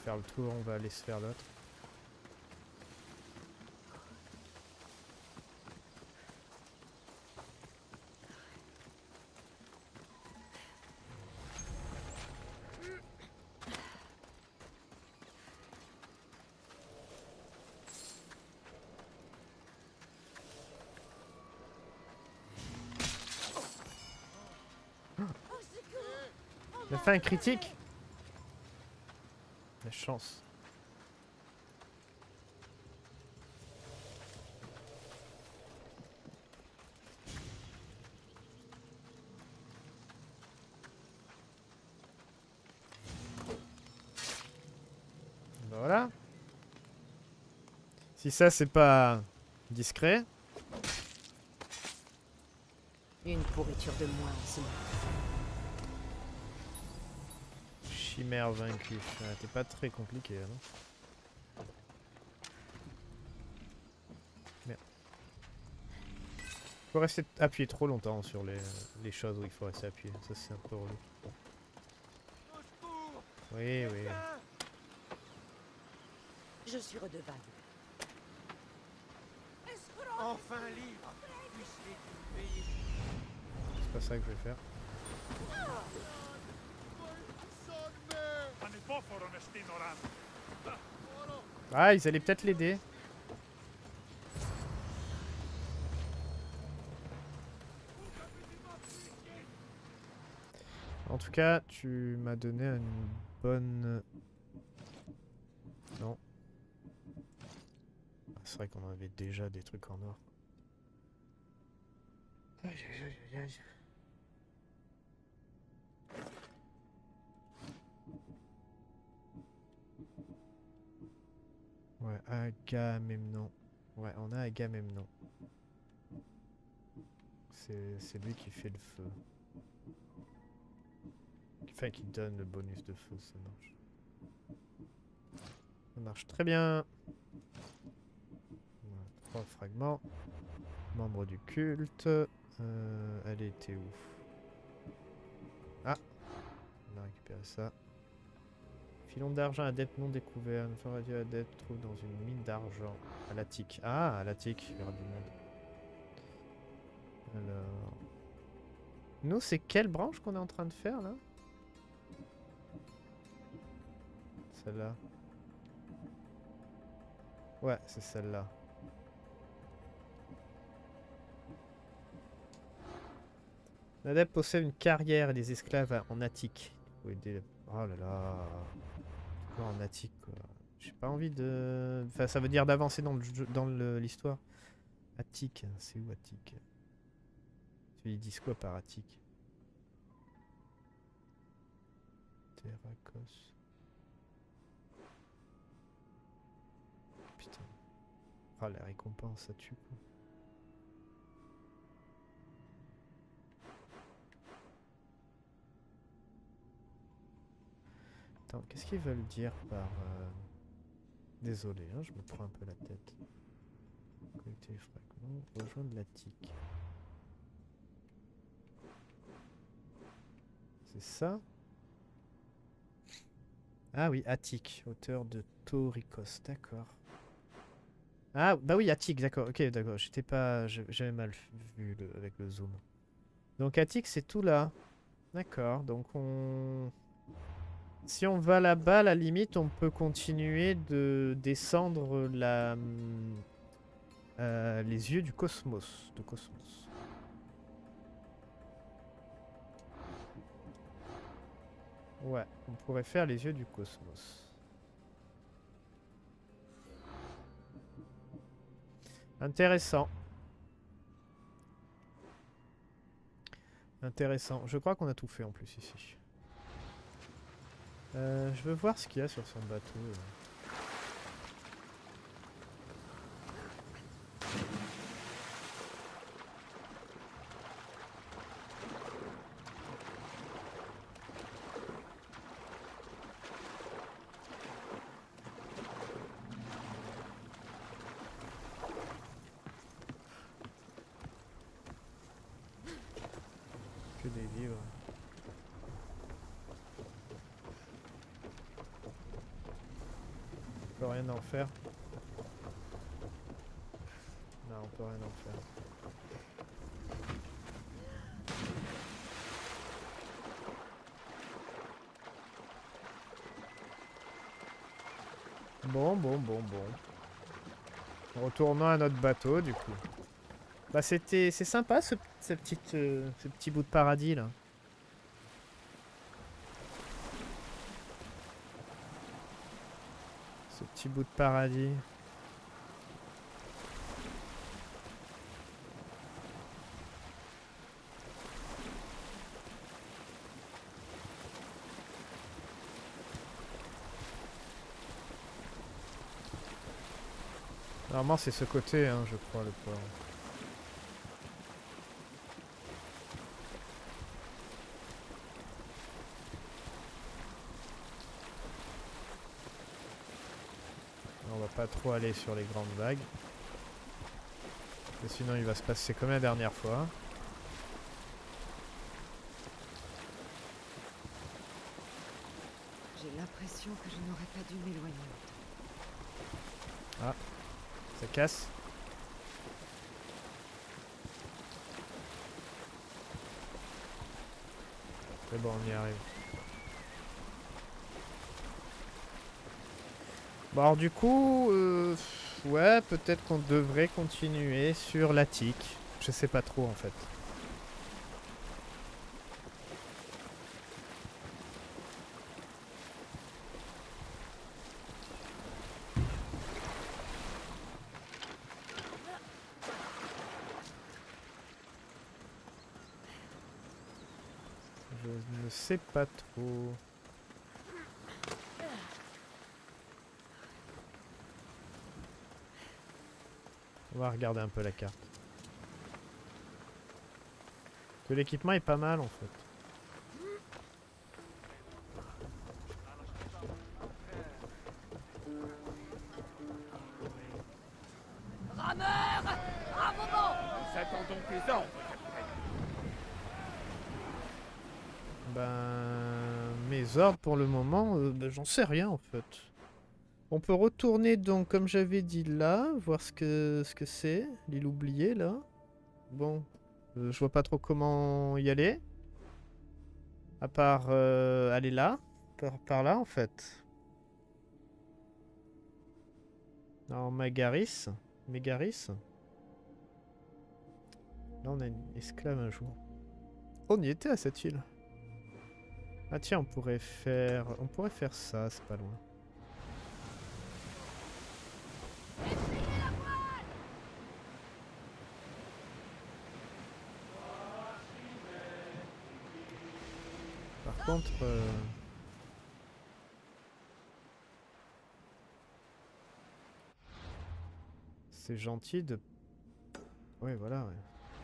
faire le tour, on va laisser faire l'autre. Il a fait un critique. La chance. Voilà. Si ça c'est pas discret. Une pourriture de moins en ce moment. Chimère vaincue. Ah, t'es pas très compliqué, hein. Merde. Faut rester appuyé trop longtemps sur les, les choses où il faut rester appuyé. Ça c'est un peu relou. Oui, oui. Je suis redevable. Enfin libre. Puisse-les payer. C'est pas ça que je vais faire. Ah, ils allaient peut-être l'aider. En tout cas, tu m'as donné une bonne... Non. C'est vrai qu'on avait déjà des trucs en or. Aïe, aïe, aïe, aïe. Ouais, Agamemnon. Ouais, on a Agamemnon. C'est lui qui fait le feu. Enfin, qui donne le bonus de feu, ça marche. Ça marche très bien. Voilà, trois fragments. Membre du culte. Euh, elle était où? Ah, on a récupéré ça. Filon d'argent, adepte non découvert. Une fois radio adepte trouve dans une mine d'argent. À l'Attique. Ah, à l'Attique, vers du monde. Alors. Nous, c'est quelle branche qu'on est en train de faire là? Celle-là. Ouais, c'est celle-là. L'adepte possède une carrière et des esclaves en Attique. Faut aider. Oh là là. Quoi en Attique quoi. J'ai pas envie de. Enfin, ça veut dire d'avancer dans le jeu, dans l'histoire. Attique, c'est où Attique? Ils disent quoi par Attique? Terracos. Putain. Ah, la récompense, ça tue quoi. Attends, qu'est-ce qu'ils veulent dire par... Euh... Désolé, hein, je me prends un peu la tête. Collecter les fragments, rejoindre l'Attique. C'est ça? Ah oui, Attique, auteur de Taurikos, d'accord. Ah, bah oui, Attique, d'accord, ok, d'accord, j'étais pas... J'avais mal vu le, avec le zoom. Donc Attique, c'est tout là. D'accord, donc on... Si on va là-bas, à la limite, on peut continuer de descendre la, euh, les yeux du cosmos. De cosmos. Ouais, on pourrait faire les yeux du cosmos. Intéressant. Intéressant. Je crois qu'on a tout fait en plus ici. Euh, je veux voir ce qu'il y a sur son bateau. Que des vivres. rien en faire. Non, on peut rien en faire. Bon, bon, bon, bon. Retournons à notre bateau, du coup. Bah, c'était... C'est sympa, ce, ce, petit, euh, ce petit bout de paradis, là. Ce petit bout de paradis. Normalement c'est ce côté, hein, je crois, le port. On va pas trop aller sur les grandes vagues. Parce que sinon il va se passer comme la dernière fois. J'ai l'impression que je n'aurais pas dû m'éloigner autant. Ah, ça casse. C'est bon, on y arrive. Bon, alors du coup, euh, ouais, peut-être qu'on devrait continuer sur l'Attique. Je sais pas trop en fait. Je ne sais pas trop. On va regarder un peu la carte. Que l'équipement est pas mal en fait. Rameur! À un moment! Nous attendons tes ordres, capitaine. Ben... Mes ordres pour le moment, euh, ben, j'en sais rien en fait. On peut retourner donc, comme j'avais dit là, voir ce que ce que c'est, l'île oubliée là. Bon, euh, je vois pas trop comment y aller. À part euh, aller là, par, par là en fait. Non, Magaris. Mégaris. Là on a une esclave un jour. On y était à cette île. Ah tiens, on pourrait faire... On pourrait faire ça, c'est pas loin. Par contre... Euh... C'est gentil de... Ouais, voilà, ouais.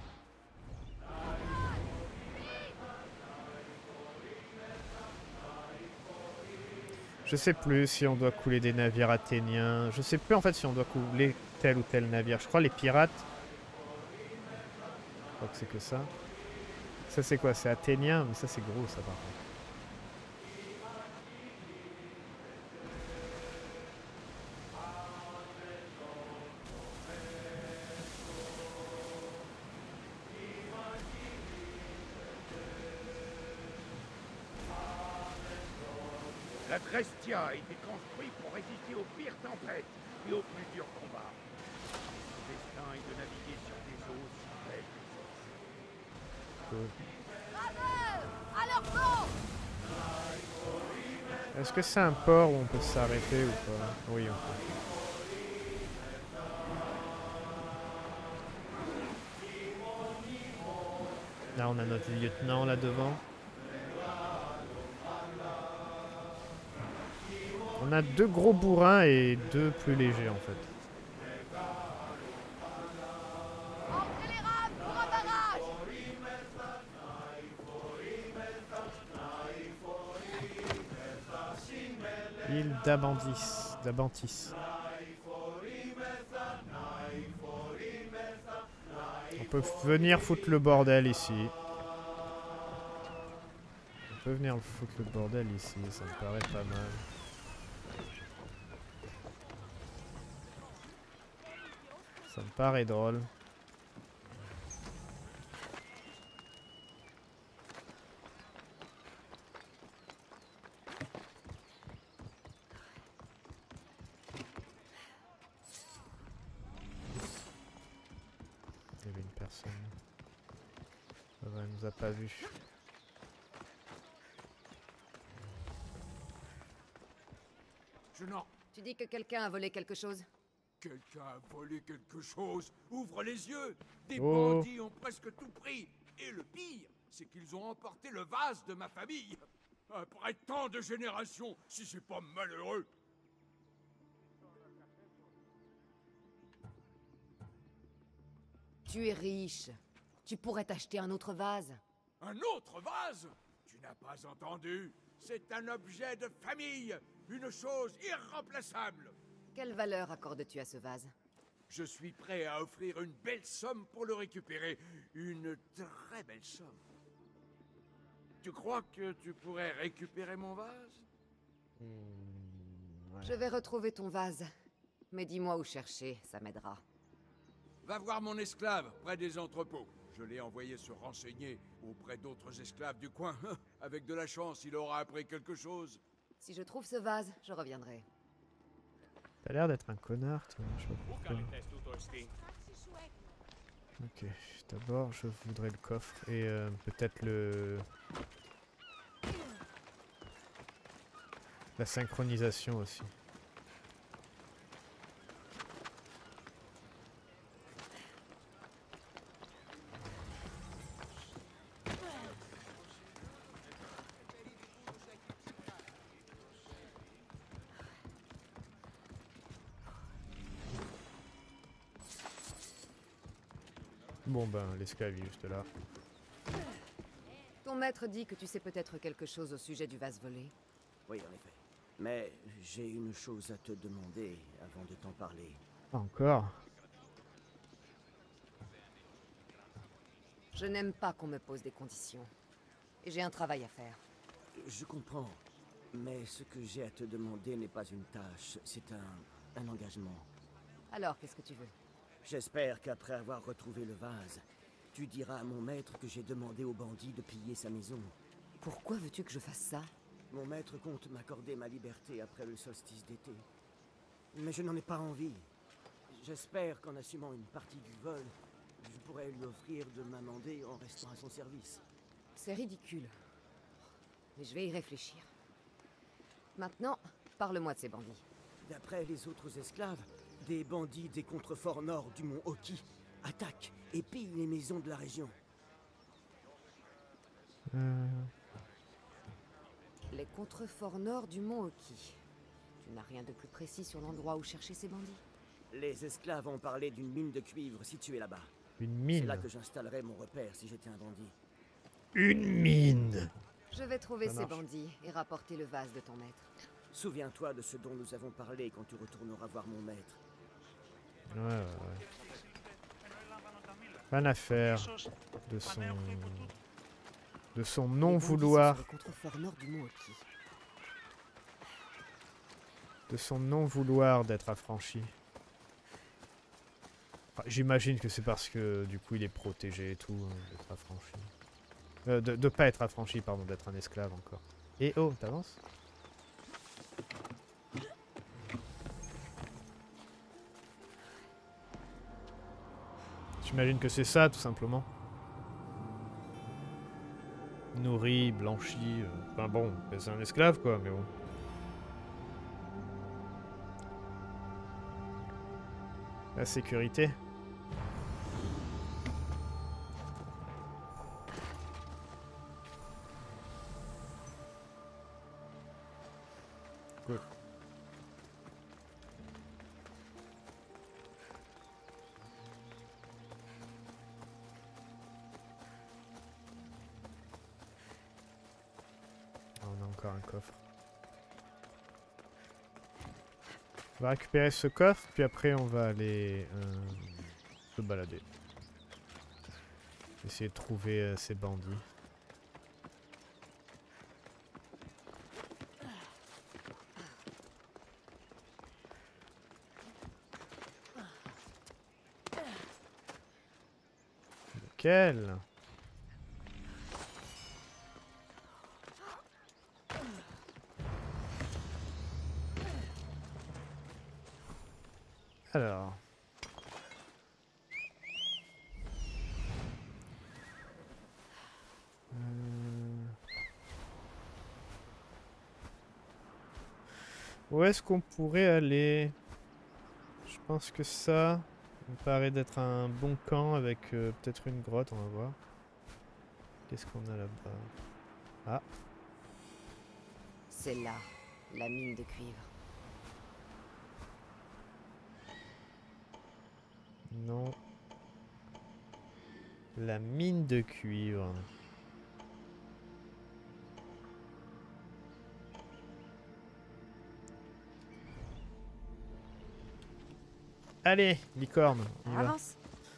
Je sais plus si on doit couler des navires athéniens. Je sais plus en fait si on doit couler tel ou tel navire. Je crois les pirates. Je crois que c'est que ça. Ça c'est quoi? C'est athénien? Mais ça c'est gros ça par contre. La Drestia a été construite pour résister aux pires tempêtes et aux plus durs combats. Son destin est de naviguer sur des eaux si belles que celles-ci. Est-ce que c'est un port où on peut s'arrêter ou pas? Oui, on peut. Là, on a notre lieutenant là devant. On a deux gros bourrins et deux plus légers en fait. Île d'Abantis. d'Abantis. On peut venir foutre le bordel ici. On peut venir foutre le bordel ici, ça me paraît pas mal. Ça me paraît drôle. Il y avait une personne. Ça va, elle nous a pas vus. Je n'en... Tu dis que quelqu'un a volé quelque chose? Quelqu'un a volé quelque chose. Ouvre les yeux. Des Oh. bandits ont presque tout pris. Et le pire, c'est qu'ils ont emporté le vase de ma famille. Après tant de générations, si c'est pas malheureux. Tu es riche. Tu pourrais t'acheter un autre vase. Un autre vase? Tu n'as pas entendu? C'est un objet de famille. Une chose irremplaçable. Quelle valeur accordes-tu à ce vase? Je suis prêt à offrir une belle somme pour le récupérer. Une très belle somme. Tu crois que tu pourrais récupérer mon vase? Mmh, ouais. Je vais retrouver ton vase. Mais dis-moi où chercher, ça m'aidera. Va voir mon esclave, près des entrepôts. Je l'ai envoyé se renseigner auprès d'autres esclaves du coin. Avec de la chance, il aura appris quelque chose. Si je trouve ce vase, je reviendrai. T'as l'air d'être un connard, toi. Je sais pas pourquoi. Ok, d'abord je voudrais le coffre et euh, peut-être le... La synchronisation aussi. Bon ben, l'esclave est juste là. Ton maître dit que tu sais peut-être quelque chose au sujet du vase volé. Oui, en effet. Mais j'ai une chose à te demander avant de t'en parler. Pas encore. Je n'aime pas qu'on me pose des conditions. Et j'ai un travail à faire. Je comprends. Mais ce que j'ai à te demander n'est pas une tâche, c'est un, un engagement. Alors, qu'est-ce que tu veux? J'espère qu'après avoir retrouvé le vase, tu diras à mon maître que j'ai demandé aux bandits de piller sa maison. Pourquoi veux-tu que je fasse ça? Mon maître compte m'accorder ma liberté après le solstice d'été. Mais je n'en ai pas envie. J'espère qu'en assumant une partie du vol, je pourrais lui offrir de m'amender en restant à son service. C'est ridicule. Mais je vais y réfléchir. Maintenant, parle-moi de ces bandits. D'après les autres esclaves, des bandits des contreforts nord du mont Oki attaquent et pillent les maisons de la région. Euh... Les contreforts nord du mont Oki. Tu n'as rien de plus précis sur l'endroit où chercher ces bandits? Les esclaves ont parlé d'une mine de cuivre située là-bas. Une mine? C'est là que j'installerais mon repère si j'étais un bandit. Une mine! Je vais trouver Ça ces marche. bandits et rapporter le vase de ton maître. Souviens-toi de ce dont nous avons parlé quand tu retourneras voir mon maître. Ouais, ouais, ouais. Rien à faire de son... de son non-vouloir. Les contreforts nord du mont Oki. De son non-vouloir d'être affranchi. Enfin, j'imagine que c'est parce que du coup il est protégé et tout, hein, d'être affranchi. Euh, de, de pas être affranchi, pardon, d'être un esclave encore. Et oh, t'avances? J'imagine que c'est ça, tout simplement. Nourri, blanchi, euh, enfin bon, c'est un esclave quoi, mais bon. La sécurité. Cool. Ah, on a encore un coffre. On va récupérer ce coffre, puis après on va aller euh, se balader. Essayer de trouver euh, ces bandits. Nickel. Alors. Euh... Où est-ce qu'on pourrait aller? Je pense que ça me paraît d'être un bon camp avec euh, peut-être une grotte, on va voir. Qu'est-ce qu'on a là-bas? Ah. C'est là, la mine de cuivre. Non. La mine de cuivre. Allez, licorne, on y va. Avance.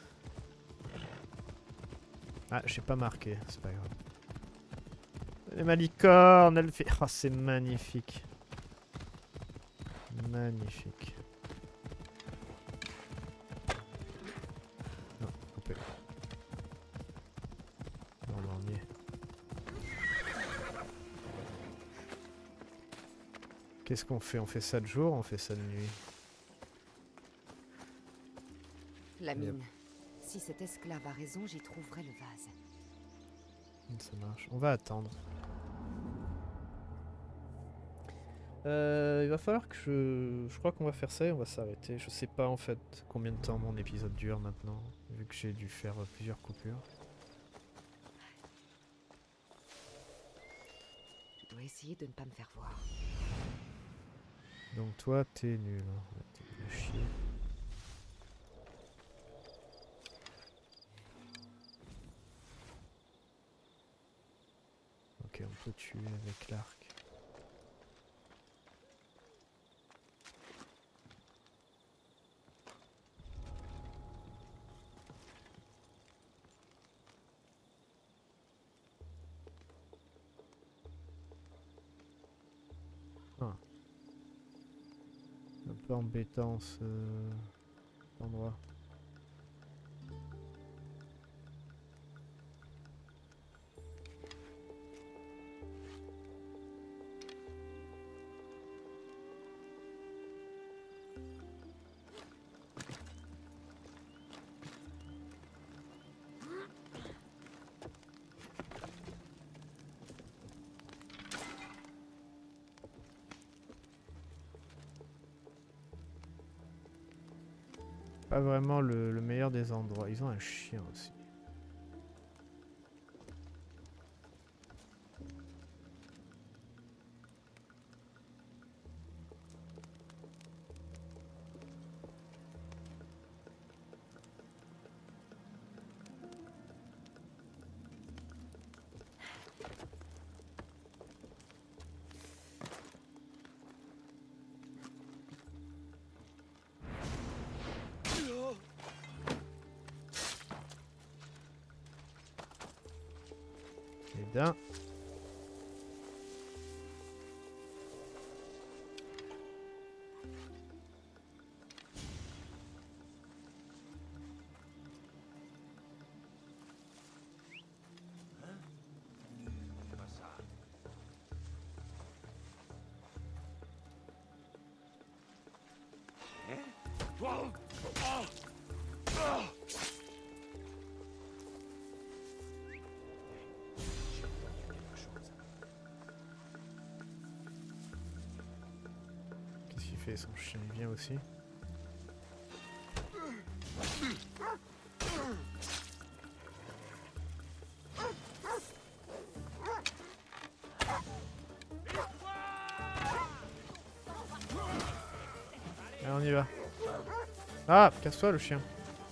Ah, j'ai pas marqué, c'est pas grave. Elle est ma licorne, elle fait... Oh, c'est magnifique. Magnifique. Non, coupé. Non, non, on y est. Qu'est-ce qu'on fait? On fait ça de jour ou on fait ça de nuit? La mine. Si cet esclave a raison, j'y trouverai le vase. Ça marche. On va attendre. Euh, il va falloir que je... Je crois qu'on va faire ça et on va s'arrêter. Je sais pas en fait combien de temps mon épisode dure maintenant, vu que j'ai dû faire euh, plusieurs coupures. Je dois essayer de ne pas me faire voir. Donc toi, t'es nul. Hein. T'es nul à chier. Ok, on peut tuer avec l'arc. Ah. Un peu embêtant ce cet endroit. Pas vraiment le, le meilleur des endroits. Ils ont un chien aussi. Bien. Qu'est-ce qu'il fait? Son chien il vient aussi. Allez, on y va. Ah, casse-toi le chien.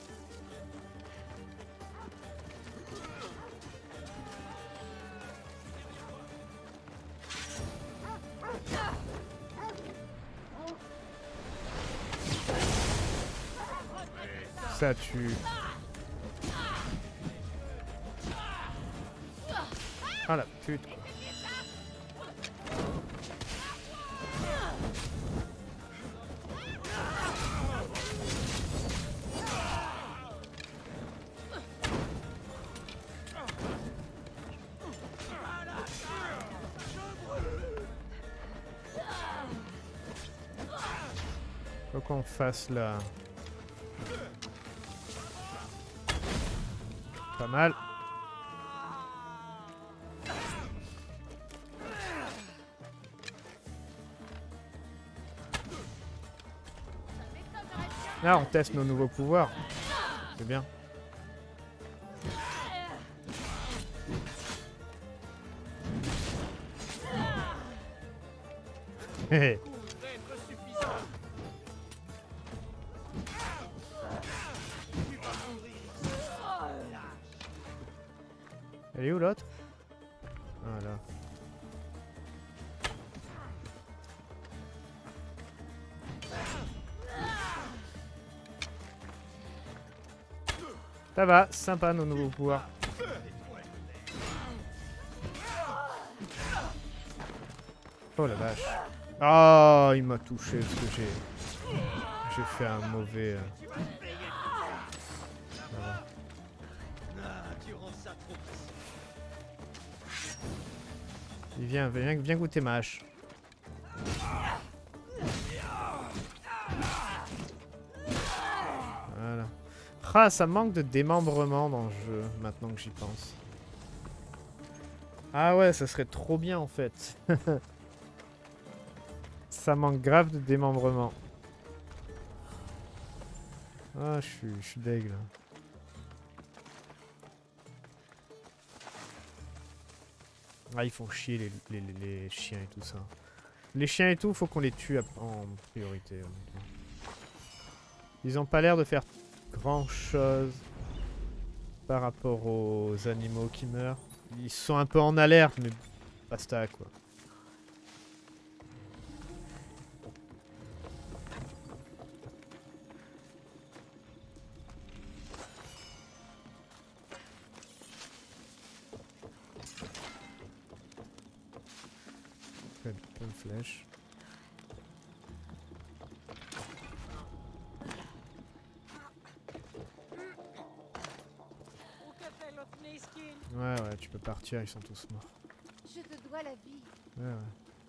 Ça tue. Ah la pute quoi. qu'on fasse là. Pas mal. Là, on teste nos nouveaux pouvoirs. C'est bien. Hé. Elle est où l'autre? Voilà. Ça va, sympa nos nouveaux pouvoirs. Oh la vache. Oh, il m'a touché parce que j'ai... J'ai fait un mauvais... Euh... Voilà. Il vient, viens, viens goûter ma hache. Voilà. Ah, ça manque de démembrement dans le jeu, maintenant que j'y pense. Ah ouais, ça serait trop bien en fait. Ça manque grave de démembrement. Ah, je suis, je suis deg là. Ah, ils font chier les, les, les, les chiens et tout ça. Les chiens et tout, faut qu'on les tue en priorité. Honnêtement. Ils ont pas l'air de faire grand chose par rapport aux animaux qui meurent. Ils sont un peu en alerte, mais basta quoi. Plein de flèches. Ouais, ouais, tu peux partir, ils sont tous morts. Je te dois la vie. Ouais, ouais.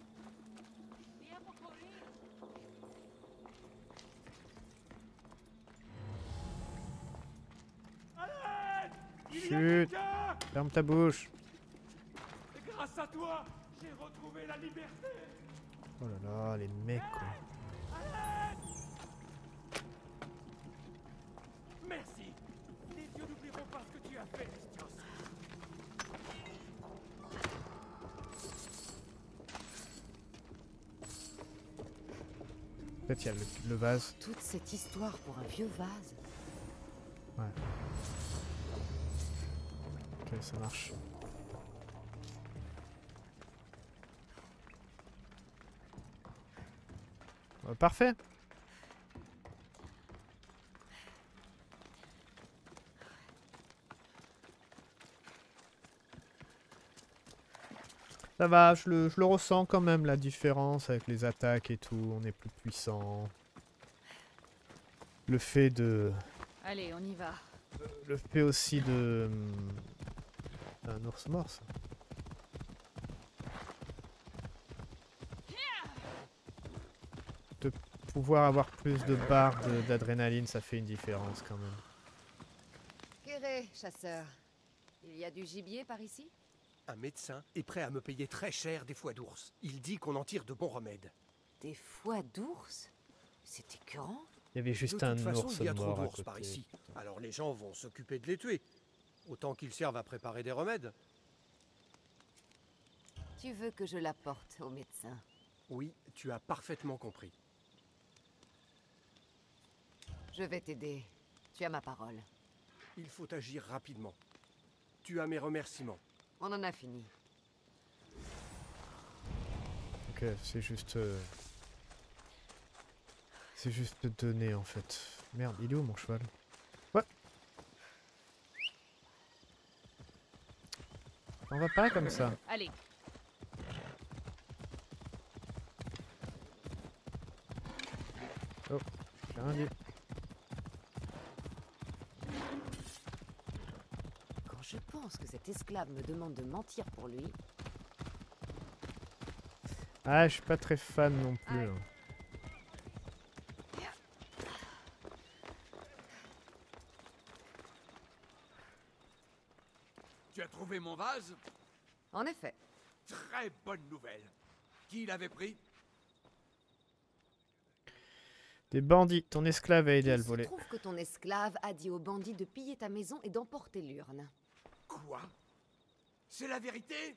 Chut! Ferme ta bouche! Grâce à toi, j'ai retrouvé la liberté. Oh là là, les mecs quoi. Merci. Les dieux n'oublieront pas ce que tu as fait, Mistios. En fait, il y a le, le vase. Toute cette histoire pour un vieux vase. Ouais. Ok, ça marche. Euh, parfait. Ça va, je le, je le ressens quand même la différence avec les attaques et tout, on est plus puissant. Le fait de... Allez, on y va. Le fait aussi de... Un ours mort ça. De pouvoir avoir plus de barres d'adrénaline, ça fait une différence quand même. Kéré, chasseur. Il y a du gibier par ici? Un médecin est prêt à me payer très cher des foies d'ours. Il dit qu'on en tire de bons remèdes. Des foies d'ours? C'est écœurant. Il y avait juste de un toute façon, ours il y a trop mort à d'ours côté. par ici. Alors les gens vont s'occuper de les tuer. Autant qu'ils servent à préparer des remèdes. Tu veux que je l'apporte au médecin? Oui, tu as parfaitement compris. Je vais t'aider. Tu as ma parole. Il faut agir rapidement. Tu as mes remerciements. On en a fini. Ok, c'est juste... Euh... C'est juste de donner en fait. Merde, il est où mon cheval? Ouais. On va pas comme ça. Allez. Oh, j'ai rien dit. Quand je pense que cet esclave me demande de mentir pour lui... Ah, je suis pas très fan non plus. Hein. Tu as trouvé mon vase? En effet. Très bonne nouvelle. Qui l'avait pris? Des bandits. Ton esclave a aidé à Il le se voler. trouve que ton esclave a dit aux bandits de piller ta maison et d'emporter l'urne. Quoi? C'est la vérité?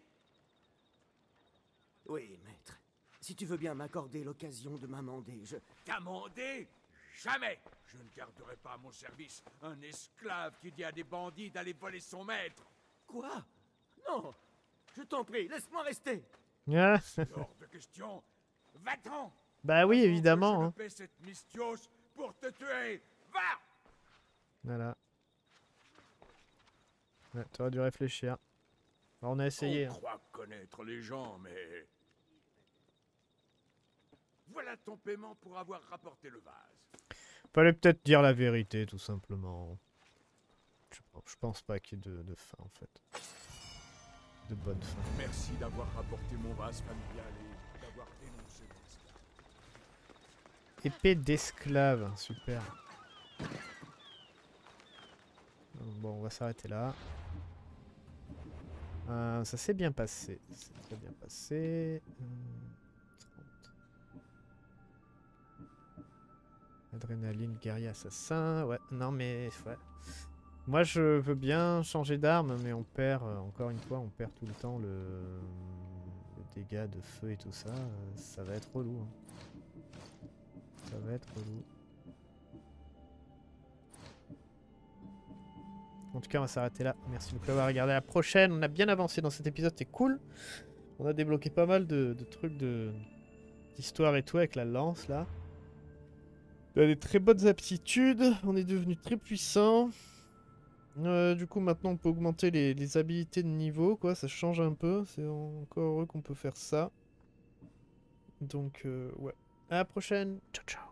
Oui, maître. Si tu veux bien m'accorder l'occasion de m'amender, je... T'amender? Jamais! Je ne garderai pas à mon service un esclave qui dit à des bandits d'aller voler son maître. Quoi? Non! Je t'en prie, laisse-moi rester! Ah. C'est hors de question. Va-t'en! Bah oui, Avant que évidemment. Je Hein. ne paie cette mystios pour te tuer. Va! Voilà. Ouais, t'aurais dû réfléchir. Alors, on a essayé. On hein. croit connaître les gens, mais... Voilà ton paiement pour avoir rapporté le vase. Fallait peut-être dire la vérité, tout simplement. Je, je pense pas qu'il y ait de, de fin, en fait. De bonne fin. Merci d'avoir rapporté mon vase familial et d'avoir dénoncé mon esclave. Épée d'esclave, super. Bon, on va s'arrêter là. Euh, ça s'est bien passé. C'est très bien passé. Hum, trente. Adrénaline, guerrier, assassin. Ouais, non mais... Ouais. Moi je veux bien changer d'arme, mais on perd, euh, encore une fois, on perd tout le temps le, le dégât de feu et tout ça. Euh, ça va être relou. Hein. Ça va être relou. En tout cas, on va s'arrêter là. Merci beaucoup d'avoir regardé. À la prochaine. On a bien avancé dans cet épisode, c'est cool. On a débloqué pas mal de, de trucs de d'histoire et tout avec la lance là. On a des très bonnes aptitudes. On est devenu très puissant. Euh, du coup, maintenant, on peut augmenter les, les habilités de niveau, quoi. Ça change un peu. C'est encore heureux qu'on peut faire ça. Donc, euh, ouais. À la prochaine. Ciao, ciao.